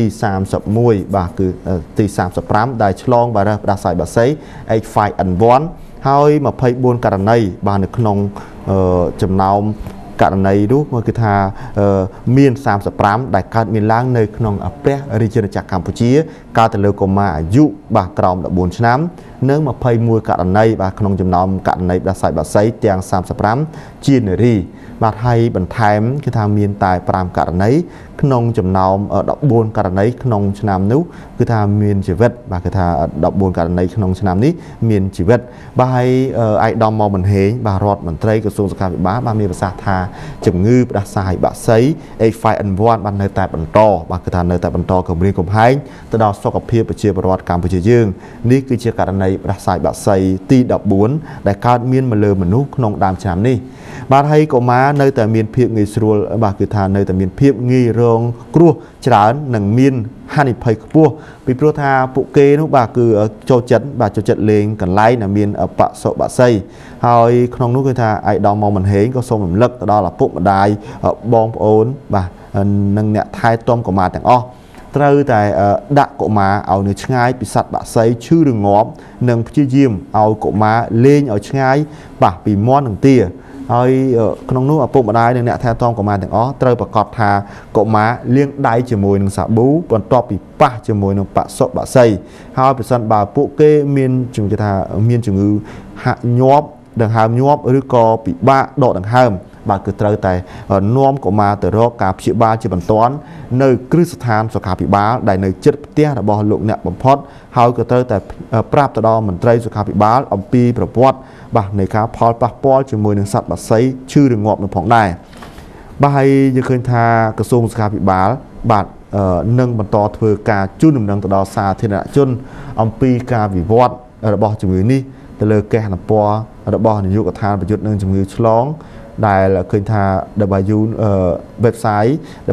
31បាទគឺទី35ដែលឆ្លង virus ផ្ដាសាយបាក់សែ H5N1 ហើយ24ករណីបាទនៅក្នុងចំណោមករណីនោះគឺថាមាន35ដែលកើតមានឡើងនៅក្នុងព្រះរាជាណាចក្រកម្ពុជាកើតទៅលើកុមារអាយុបាទក្រោម14ឆ្នាំនិង21ករណីបាទក្នុងចំណោមករណីផ្ដាសាយបាក់សែទាំង35ជានារីបាទហើយបន្ថែមគឺថាមានតែ5ករណីក្នុងចំណោម14ករណីក្នុងឆ្នាំនោះគឺថាមានជីវិតបាទគឺថា14ករណីក្នុងឆ្នាំនេះមានជីវិតបាទហើយឯកឧត្តមមកបន្ហេងបាទរដ្ឋមន្ត្រីក្រសួងសុខាភិបាលបានមានប្រសាសន៍ថាជំងឺផ្ដាសាយបាក់សែ H5N1 បាននៅតែបន្តបាទគឺថានៅតែបន្តគម្រាមកំហែងទៅដល់សុខភាពប្រជាពលរដ្ឋកម្ពុជាយើងនេះគឺជាករណីផ្ដាសាយបាក់សែទី14ដែលកើតមានមកលើមនុស្សក្នុងដើមឆ្នាំនេះបាទហើយកុមារនៅតែមានភាពងាយស្រួលបាទគឺថានៅតែមានភាពងាយរងគ្រោះច្រើននិងមានហានិភ័យខ្ពស់ពីព្រោះថាពួកគេនោះបាទគឺចូលចិត្តលេងកន្លែងដែលមានបសុបក្សីហើយក្នុងនោះគឺថាឯកឧត្តមមកបន្ហេងក៏សូមរំលឹកទៅដល់ឪពុកម្ដាយបងប្អូនបាទនិងអ្នកថែទាំកុមារទាំងអស់ត្រូវតែដាក់កុមារឲ្យនៅឆ្ងាយពីសត្វបក្សីឈឺឬងាប់និងព្យាយាមឲ្យកុមារលេងឲ្យឆ្ងាយបាទពីមាន់និងទាហើយក្នុងនោះឪពុកម្ដាយនិងអ្នកថែទាំកុមារទាំងអស់ត្រូវប្រកាសថាកុមារលាងដៃជាមួយនឹងសាប៊ូបន្ទាប់ពីប៉ះជាមួយនឹងបសុបក្សីហើយប្រសិនបើពួកគេមានជំងឺថាមានជំងឺហាក់ញាប់ដង្ហើមញាប់ឬក៏ពិបាកដកដង្ហើមបាទគឺត្រូវតែនាំកុមារទៅរកការព្យាបាលជាបន្ទាន់នៅគ្រឹះស្ថានសុខាភិបាលដែលនៅជិតផ្ទះរបស់លោកអ្នកបំផុតហើយក៏ត្រូវតែប្រាប់ទៅដល់មន្ត្រីសុខាភិបាលអំពីប្រវត្តិបាទនៃការផលប៉ះពាល់ជាមួយនឹងសត្វបក្សីឈឺរងាប់នៅផងដែរបាទហើយយើងឃើញថាក្រសួងសុខាភិបាលបាទនឹងបន្តធ្វើការជូនដំណឹងទៅដល់សាធារណជនអំពីការវិវត្តរបស់ជំងឺនេះទៅលើគេហទំព័ររបស់នាយកដ្ឋានប្រយុទ្ធនឹងជំងឺឆ្លងដែលឃើញថា website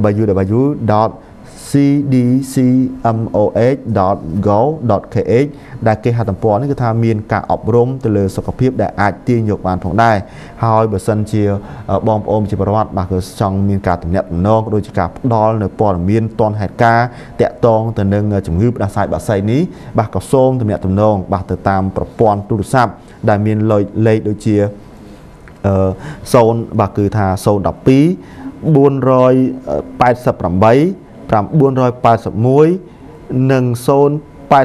www.cdcmoh.go.kh ដែលគេហទំព័រនេះគឺថាមានការអប់រំទៅលើសុខភាពដែលអាចទាញយកបានផងដែរហើយបើសិនជាបងប្អូនជាប្រវត្តិបាទគឺចង់មានការទំនាក់ទំនងដូចជាការផ្ដល់នៅព័ត៌មានទាន់ហេតុការណ៍តាក់ទងទៅនឹងជំងឺផ្ដាសាយបក្សីនេះបាទក៏សូមទំនាក់ទំនងបាទទៅតាមប្រព័ន្ធទូរស័ព្ទដែលមានលេខដូចជា0បាទគឺថា012 488 981និង089 669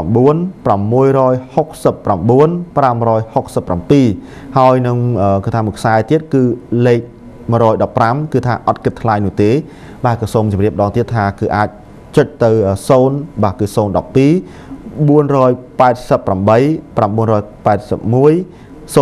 567ហើយនឹងគឺថាមួយខ្សែទៀតគឺលេខ115គឺថាអត់គិតថ្លៃនោះទេបាទក៏សូមជម្រាបដងទៀតថាគឺអាចចុចទៅ0បាទគឺ012 488 981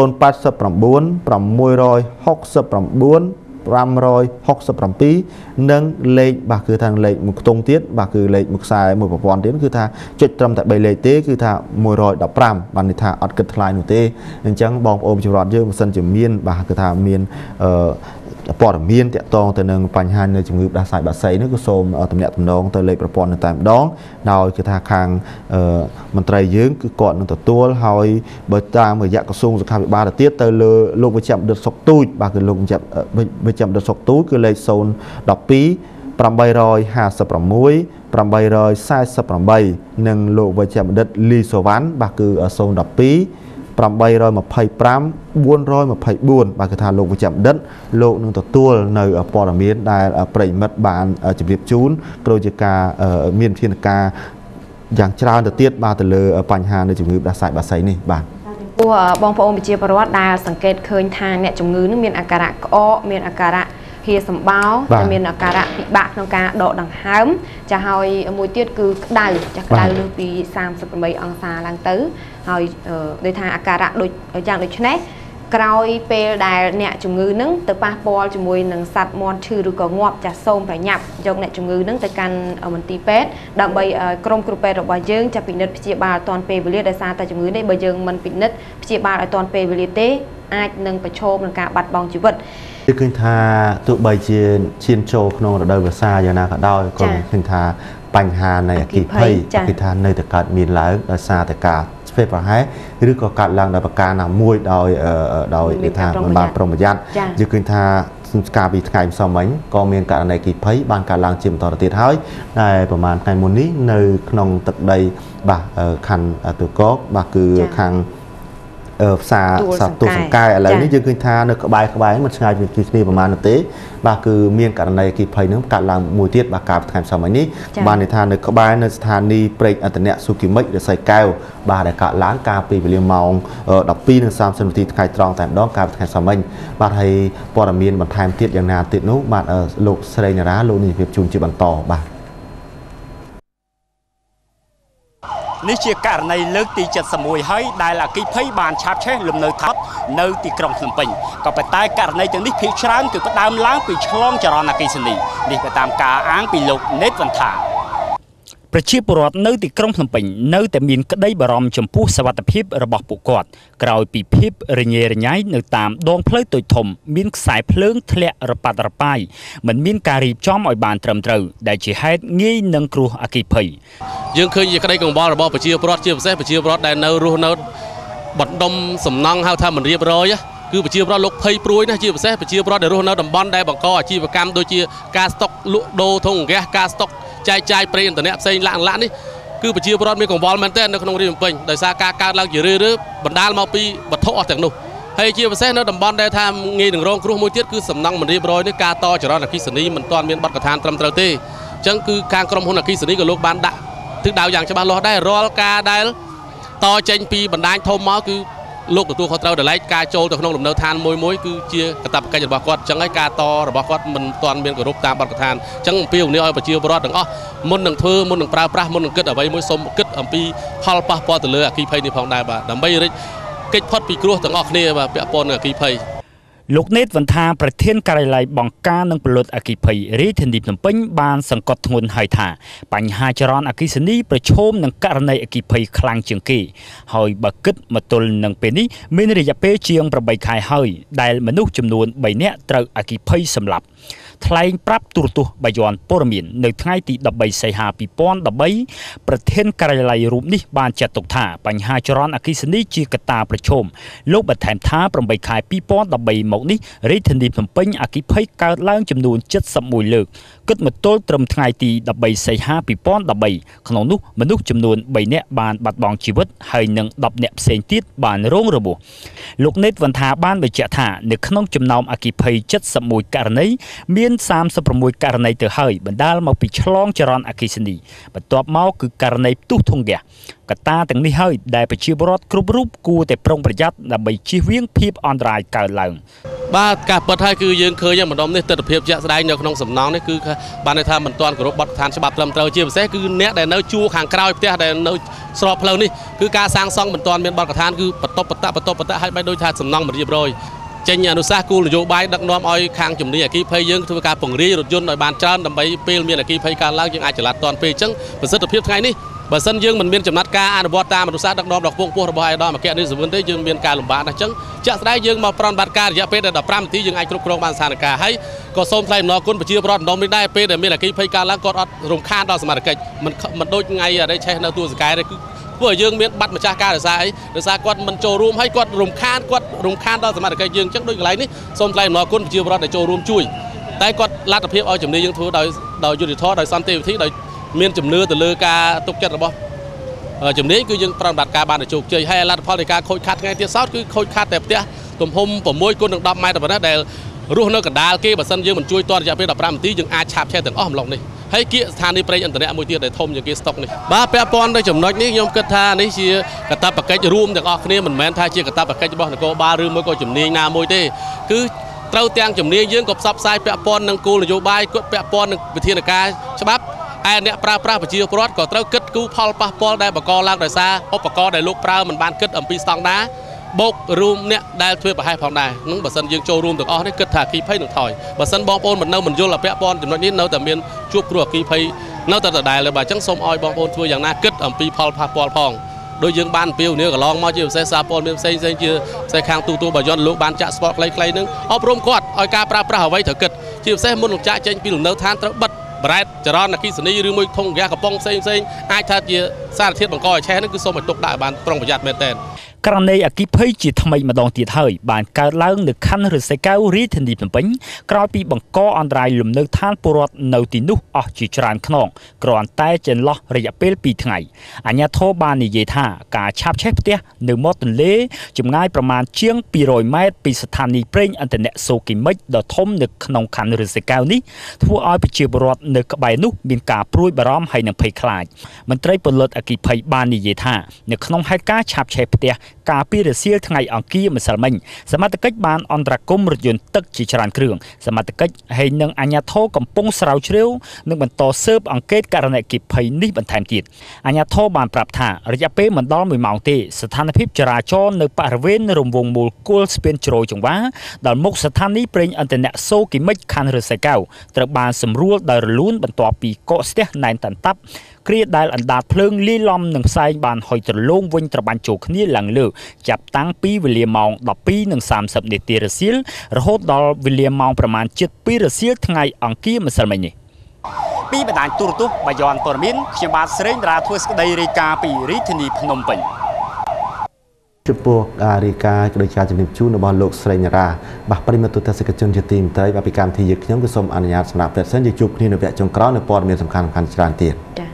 089 669 567និងលេខបាទគឺថាលេខមួយខ្ទង់ទៀតបាទគឺលេខមួយខ្សែមួយប្រព័ន្ធទៀតគឺថាចុចត្រឹមតែ3លេខទេគឺថា115បានន័យថាអត់គិតថ្លៃនោះទេអញ្ចឹងបងប្អូនប្រជាពលរដ្ឋយើងមិនសិនជាមានបាទគឺថាមានព័ត៌មានតាក់ទងទៅនឹងបញ្ហានៅជំងឺផ្ដាសាយបក្សីនេះក៏សូមទំនាក់ទំនងទៅលេខប្រព័ន្ធនៅតែម្ដងដោយគឺថាខាងមន្ត្រីយើងគឺគាត់នឹងទទួលហើយបើតាមរយៈក្រសួងសុខាភិបាលទៅទៀតទៅលើលោកវិជ្ជបណ្ឌិតសុកទូចបាទគឺលោកវិជ្ជបណ្ឌិតសុកទូចគឺលេខ012 856 848និងលោកវិជ្ជបណ្ឌិតលីសូវ៉ាន់បាទគឺ012 825 424បាទគឺថាលោកវិជ្ជបណ្ឌិតលោកនឹងទទួលនៅព័ត៌មានដែលប្រិយមិត្តបានជម្រាបជូនក៏ជាការមានវិធានការយ៉ាងច្រើនទៅទៀតបាទទៅលើបញ្ហានៃជំងឺផ្ដាសាយបក្សីនេះបាទព្រោះបងប្អូនប្រជាពលរដ្ឋដែលសង្កេតឃើញថាអ្នកជំងឺនឹងមានអាការៈក្អកមានអាការៈហៀសម្បោតែមានអាការៈពិបាកក្នុងការដកដង្ហើមចាហើយមួយទៀតគឺក្តៅចាក្តៅលើសពី38អង្សាឡើងទៅហើយដូចថាអាការៈដូចយ៉ាងដូចនេះក្រោយពេលដែលអ្នកជំងឺនឹងទៅប៉ះពាល់ជាមួយនឹងសត្វមាន់ឈឺឬក៏ងាប់ចាសូមប្រញាប់យកអ្នកជំងឺនឹងទៅកាន់មន្ទីរពេទ្យដើម្បីក្រុមគ្រូពេទ្យរបស់យើងចាពិនិត្យព្យាបាលឲ្យទាន់ពេលវេលាដោយសារតែជំងឺនេះបើយើងមិនពិនិត្យព្យាបាលឲ្យទាន់ពេលវេលាទេអាចនឹងប្រឈមនឹងការបាត់បង់ជីវិតគឺឃើញថាទោះបីជាឈានចូលក្នុងរដូវវស្សាយ៉ាងណាក៏ដោយក៏ឃើញថាបញ្ហានៃអគ្គិភ័យគឺថានៅតែកើតមានឡើងដោយសារតែការស្វេប្រហែសឬក៏កើតឡើងដោយប្រការណាមួយដោយគេថាមិនបានប្រុងប្រយ័ត្នយើងឃើញថាការពីថ្ងៃម្សិលមិញក៏មានករណីអគ្គិភ័យបានកើតឡើងជាបន្តទៅទៀតហើយតែប្រហែលថ្ងៃមុននេះនៅក្នុងទឹកដីបាទខណ្ឌទូកកបាទគឺខាងផ្សារទូសង្កែឥឡូវនេះយើងឃើញថានៅក្បែរមិនឆ្ងាយពីគ្នាប្រហែលនោះទេបាទគឺមានករណីអគ្គិភ័យនឹងកើតឡើងមួយទៀតបាទកាលពីថ្ងៃផ្សាយមិញនេះបានន័យថានៅក្បែរនៅស្ថានីយ៍ព្រែកអន្តរស៊ូគីមិចរិស័យកែវបាទដែលកើតឡើងកាលពីវេលាម៉ោង 12:30 នាទីថ្ងៃត្រង់តែម្ដងកាលពីថ្ងៃផ្សាយមិញបាទហើយព័ត៌មានបន្ថែមទៀតយ៉ាងណាទៀតនោះបាទលោកស្រីនារាលោកនេះជម្រាបជូនជាបន្តបាទនេះជាករណីលើកទី71ហើយដែលអគ្គិភ័យបានឆាបឆេះលំនៅឋាននៅទីក្រុងភ្នំពេញក៏ប៉ុន្តែករណីទាំងនេះភាគច្រើនគឺផ្ដើមឡើងពីឆ្លងចរន្តអគ្គិសនីនេះទៅតាមការអាងពីលោកណេតវណ្ណថាប្រជាពលរដ្ឋនៅទីក្រុងភ្នំពេញនៅតែមានក្តីបារម្ភចំពោះសុវត្ថិភាពរបស់ពួកគាត់ក្រោយពីភាពរញ៉េរញ៉ៃនៅតាមដងផ្លូវតូចធំមានខ្សែភ្លើងធ្លាក់រប៉ាត់រប៉ាយមិនមានការរៀបចំឲ្យបានត្រឹមត្រូវដែលជាហេតុងាយនឹងគ្រោះអគ្គិភ័យយើងឃើញជាក្តីកង្វល់របស់ប្រជាពលរដ្ឋជាពិសេសប្រជាពលរដ្ឋដែលនៅរស់នៅបណ្ដុំសំណង់ហៅថាមិនរៀបរយគឺប្រជាពលរដ្ឋលោកភ័យព្រួយណាស់ជាពិសេសប្រជាពលរដ្ឋដែលរស់នៅតំបន់ដែលបង្កអាជីវកម្មដូចជាការស្តុកលក់ដូរធុងហ្គាសការស្តុកចែកចាយប្រេងឥន្ធនៈផ្សេងឡាក់នេះគឺប្រជាពលរដ្ឋមានកង្វល់មែនទែននៅក្នុងរាជភ្នំពេញដោយសារការកើតឡើងជារឿយៗបណ្ដាលមកពីវត្ថុអស់ទាំងនោះហើយជាពិសេសនៅតំបន់ដែលថាងាយនឹងរងគ្រោះមួយទៀតគឺសំណង់មិនរៀបរយនេះការតចរន្តអគ្គិសនីមិនទាន់មានបទដ្ឋានត្រឹមត្រូវទេអញ្ចឹងគឺខាងក្រុមហ៊ុនអគ្គិសនីក៏លោកបានដាក់ទិសដៅយ៉ាងច្បាស់លាស់ដែររាល់ការដែលតចេញពីបណ្ដាញធំមកគឺលោកទទួលខុសត្រូវដែលការចូលទៅក្នុងលំនៅឋានមួយគឺជាកាតព្វកិច្ចរបស់គាត់អញ្ចឹងហើយការតរបស់គាត់មិនទាន់មានគោរពតាមបទដ្ឋានអញ្ចឹងអំពីអំណោយឲ្យប្រជាពលរដ្ឋទាំងអស់មុននឹងធ្វើមុននឹងប្រើប្រាស់មុននឹងគិតអ្វីមួយសូមគិតអំពីផលប៉ះពាល់ទៅលើអគ្គិភ័យនេះផងដែរបាទដើម្បីរិចកិច្ចផុតពីគ្រោះទាំងអស់គ្នាបាទពាក់ព័ន្ធនឹងអគ្គិភ័យលោកណេតវណ្ថាប្រធានការិយាល័យបង្ការនិងពលរដ្ឋអគ្គិភ័យរាជធានីភ្នំពេញបានសង្កត់ធ្ងន់ហើយថាបញ្ហាចរន្តអគ្គិសនីប្រឈមនឹងករណីអគ្គិភ័យខ្លាំងជាងគេហើយបើគិតមកទល់នឹងពេលនេះមានរយៈពេលជាង8ខែហើយដែលមនុស្សចំនួន3នាក់ត្រូវអគ្គិភ័យសម្លាប់ថ្លែងប្រាប់ទូរទស្សន៍បាយ័នព័ត៌មាននៅថ្ងៃទី13សីហា2013ប្រធានការិយាល័យរូបនេះបានចាត់ទុកថាបញ្ហាចរន្តអគ្គិសនីជាកត្តាប្រឈមលោកបន្ថែមថា8ខែ2013មកនេះរាជធានីភ្នំពេញអគ្គិភ័យកើតឡើងចំនួន71លើកគិតមកទល់ត្រឹមថ្ងៃទី13សីហា2013ក្នុងនោះមនុស្សចំនួន3នាក់បានបាត់បង់ជីវិតហើយនិង10នាក់ផ្សេងទៀតបានរងរបួសលោកណេតវណ្ថាបានបញ្ជាក់ថានៅក្នុងចំណោមអគ្គិភ័យ71ករណីមាន36ករណីទៅហើយបណ្ដាលមកពីឆ្លងចរន្តអគ្គិសនីបន្ទាប់មកគឺករណីផ្ទុះធុងហ្គាសកត្តាទាំងនេះហើយដែលប្រជាពលរដ្ឋគ្រប់រូបគួរតែប្រុងប្រយ័ត្នដើម្បីជៀសវាងភាពអន្តរាយកើតឡើងបាទការពិតហើយគឺយើងឃើញម្ដុំនេះទស្សនវិជ្ជាជាក់ស្ដែងនៅក្នុងសំណង់នេះគឺបានន័យថាមិនទាន់គោរពបទដ្ឋានច្បាប់ត្រឹមត្រូវជាពិសេសគឺអ្នកដែលនៅជួរខាងក្រោយផ្ទះដែលនៅស្របផ្លូវនេះគឺការសាងសង់មិនទាន់មានបទដ្ឋានគឺបន្ទប់ហើយបែរដូចថាសំណង់មិនរៀបរយចេញអនុសាសន៍គោលនយោបាយដឹកនាំឲ្យខាងជំនាញអគ្គិភ័យយើងធ្វើការពង្រាយរថយន្តឲ្យបានច្រើនដើម្បីពេលមានអគ្គិភ័យកើតឡើងយើងអាចចល័តទាន់ពេលអញ្ចឹងប្រសិទ្ធភាពថ្ងៃនេះបើសិនយើងមិនមានចំណាត់ការអនុវត្តតាមអនុសាសន៍ដឹកនាំរបស់ពងពោះរបស់ឯកឧត្តមអគ្គនាយកសវនទេយើងមានការលំបាកណាស់អញ្ចឹងជាក់ស្ដែងយើងមកប្រតិបត្តិការរយៈពេល15នាទីយើងអាចគ្រប់គ្រងបានស្ថានភាពហើយក៏សូមថ្លែងអំណរគុណប្រជាពលរដ្ឋដុំនេះដែរពេលដែលមានអគ្គិភ័យកើតឡើងគាត់អត់រំខានដល់សមាជិកមិនដូចថ្ងៃដែលឆេះនៅទួលសកែទេគឺព្រោះយើងមានបាត់ម្ចាស់ការរសារអីដោយសារគាត់មិនចូលរួមហើយគាត់រំខានដល់សមាជិកយើងអញ្ចឹងដូចកន្លែងនេះសូមថ្លែងអំណរគុណប្រជាពលរដ្ឋដែលចូលរួមជួយតែគាត់លទ្ធភាពឲ្យជំនាញយើងធ្វើដោយយុត្តិធម៌ដោយសន្តិវិធីដោយមានជំនឿទៅលើការទុកចិត្តរបស់ជំនាញគឺយើងប្រតិបត្តិការបានជោគជ័យហើយលទ្ធផលនៃការខូចខាតថ្ងៃទៀតសោតគឺខូចខាតតែផ្ទះទំហំ6 × 10 ម៉ែត្រប៉ុណ្ណេះដែលរស់នៅកណ្ដាលគេបើសិនយើងមិនជួយទាន់រយៈពេល15នាទីយើងអាចឆាបឆេះទាំងអស់ម្ល៉េះនេះហើយគៀកស្ថានីយ៍ប្រេងឥន្ធនៈមួយទៀតដែលធំជាងគេស្តុកនេះបាទពាក់ព័ន្ធទៅចំណុចនេះខ្ញុំគិតថានេះជាកាតព្វកិច្ចរួមទាំងអស់គ្នាមិនមែនថាជាកាតព្វកិច្ចរបស់នគរបាលឬមួយក៏ជំនាញណាមួយទេគឺត្រូវទាំងជំនាញយើងក៏ផ្សព្វផ្សាយពាក់ព័ន្ធនឹងគោលនយោបាយគាត់ពាក់ព័ន្ធនឹងវិធានការច្បាប់ឯអ្នកប្រើប្រាស់ប្រជាពលរដ្ឋក៏ត្រូវគិតគូរផលប៉ះពាល់ដែលបង្កឡើងដោយសារឧបករណ៍ដែលលោកប្រើមិនបានគិតអំពីស្តង់ដារបូករួមអ្នកដែលធ្វើប្រហែសផងដែរនឹងបើសិនយើងចូលរួមទាំងអស់នេះគិតថាអគ្គិភ័យនឹងថយបើសិនបងប្អូនមិនយល់ពាក់ព័ន្ធចំណុចនេះនៅតែមានជួបគ្រោះអគ្គិភ័យនៅតែដដែលបាទអញ្ចឹងសូមឲ្យបងប្អូនធ្វើយ៉ាងណាគិតអំពីផលប៉ះពាល់ផងដោយយើងបានពីវនេះកន្លងមកជាពិសេសសារព័ត៌មានផ្សេងជាផ្សេងខាងទូទួលបាយ័នលោកបានចាក់ស្ពតខ្លីៗនឹងអប់រំគាត់ឲ្យការប្រើប្រាស់អ្វីត្រូវគិតជាពិសេសមុននឹងចាក់ចេញពីលំនៅឋានត្រូវបិទប្រែតចរន្តអគ្គិសនីឬមួយធុងហ្គាសកំប៉ុងផ្សេងអាចថាជាសារធាតុបង្កឲ្យឆេះនេះគឺសូមឲ្យទុកដាក់បានប្រុងប្រយ័ត្នមែនទែនករណីអគ្គិភ័យជាថ្មីម្ដងទៀតហើយបានកើតឡើងនៅខណ្ឌរិស័យកែវរាជធានីភ្នំពេញក្រោយពីបង្កអន្តរាយលំនៅឋានពលរដ្ឋនៅទីនោះអស់ជាច្រើនខ្នងគ្រាន់តែចន្លោះរយៈពេល2ថ្ងៃអាជ្ញាធរបាននិយាយថាការឆាបឆេះផ្ទះនៅមាត់ទន្លេចម្ងាយប្រមាណជាង200ម៉ែត្រពីស្ថានីយ៍ប្រេងឥន្ធនៈសូគីមិចដ៏ធំនៅក្នុងខណ្ឌរិស័យកែវនេះធ្វើឲ្យប្រជាពលរដ្ឋនៅក្បែរនោះមានការព្រួយបារម្ភហើយនិងភ័យខ្លាចមន្ត្រីពលរដ្ឋអគ្គិភ័យបាននិយាយថានៅក្នុងហេតុការណ៍ឆាបឆេះផ្ទះការពីរសៀលថ្ងៃអង្គារម្សិលមិញសមត្ថកិច្ចបានអន្តរាគមន៍រថយន្តទឹកជាច្រើនគ្រឿងសមត្ថកិច្ចហើយនិងអាជ្ញាធរកំពុងស្រាវជ្រាវនិងបន្តស៊ើបអង្កេតករណីអគ្គិភ័យនេះបន្ថែមទៀតអាជ្ញាធរបានប្រាប់ថារយៈពេលមិនដល់1ម៉ោងទេស្ថានភាពចរាចរណ៍នៅបរិវេណរង្វង់មូលគល់ស្ពានជ្រោយចង្វាដល់មុខស្ថានីយ៍ប្រេងឥន្ធនៈសូគីមិចខណ្ឌរិស័យកែវត្រូវបានសម្រួលដោយរលូនបន្ទាប់ពីកកស្ទះណែនតាន់តាប់គ្រាដែលអណ្ដាតភ្លើងលាយឡំនឹងផ្សែងបានហុយត្រឡងវិញត្របាញ់ចូលគ្នាឡើងលើចាប់តាំងពីវេលាម៉ោង 12:30 នាទីរសៀលរហូតដល់វេលាម៉ោងប្រមាណជិត2រសៀលថ្ងៃអង្គារម្សិលមិញនេះពីបណ្ដាញទូរទស្សន៍បាយ័នព័ត៌មានខ្ញុំបាទសេរីតារាធ្វើស្ដីរាយការណ៍ពីរាជធានីភ្នំពេញចំពោះការរាយការណ៍ដោយការជំរាបជូនរបស់លោកស្រីណារ៉ាបាទប្រិមត្តទស្សនិកជនជាទីមេត្រីបាទពីកម្មវិធីយើងខ្ញុំគឺសូមអនុញ្ញាតសម្រាប់ប្រសិនយើងជួបគ្នានៅវគ្គចុងក្រោយនៅព័ត៌មានសំខាន់ៗច្រើនទៀត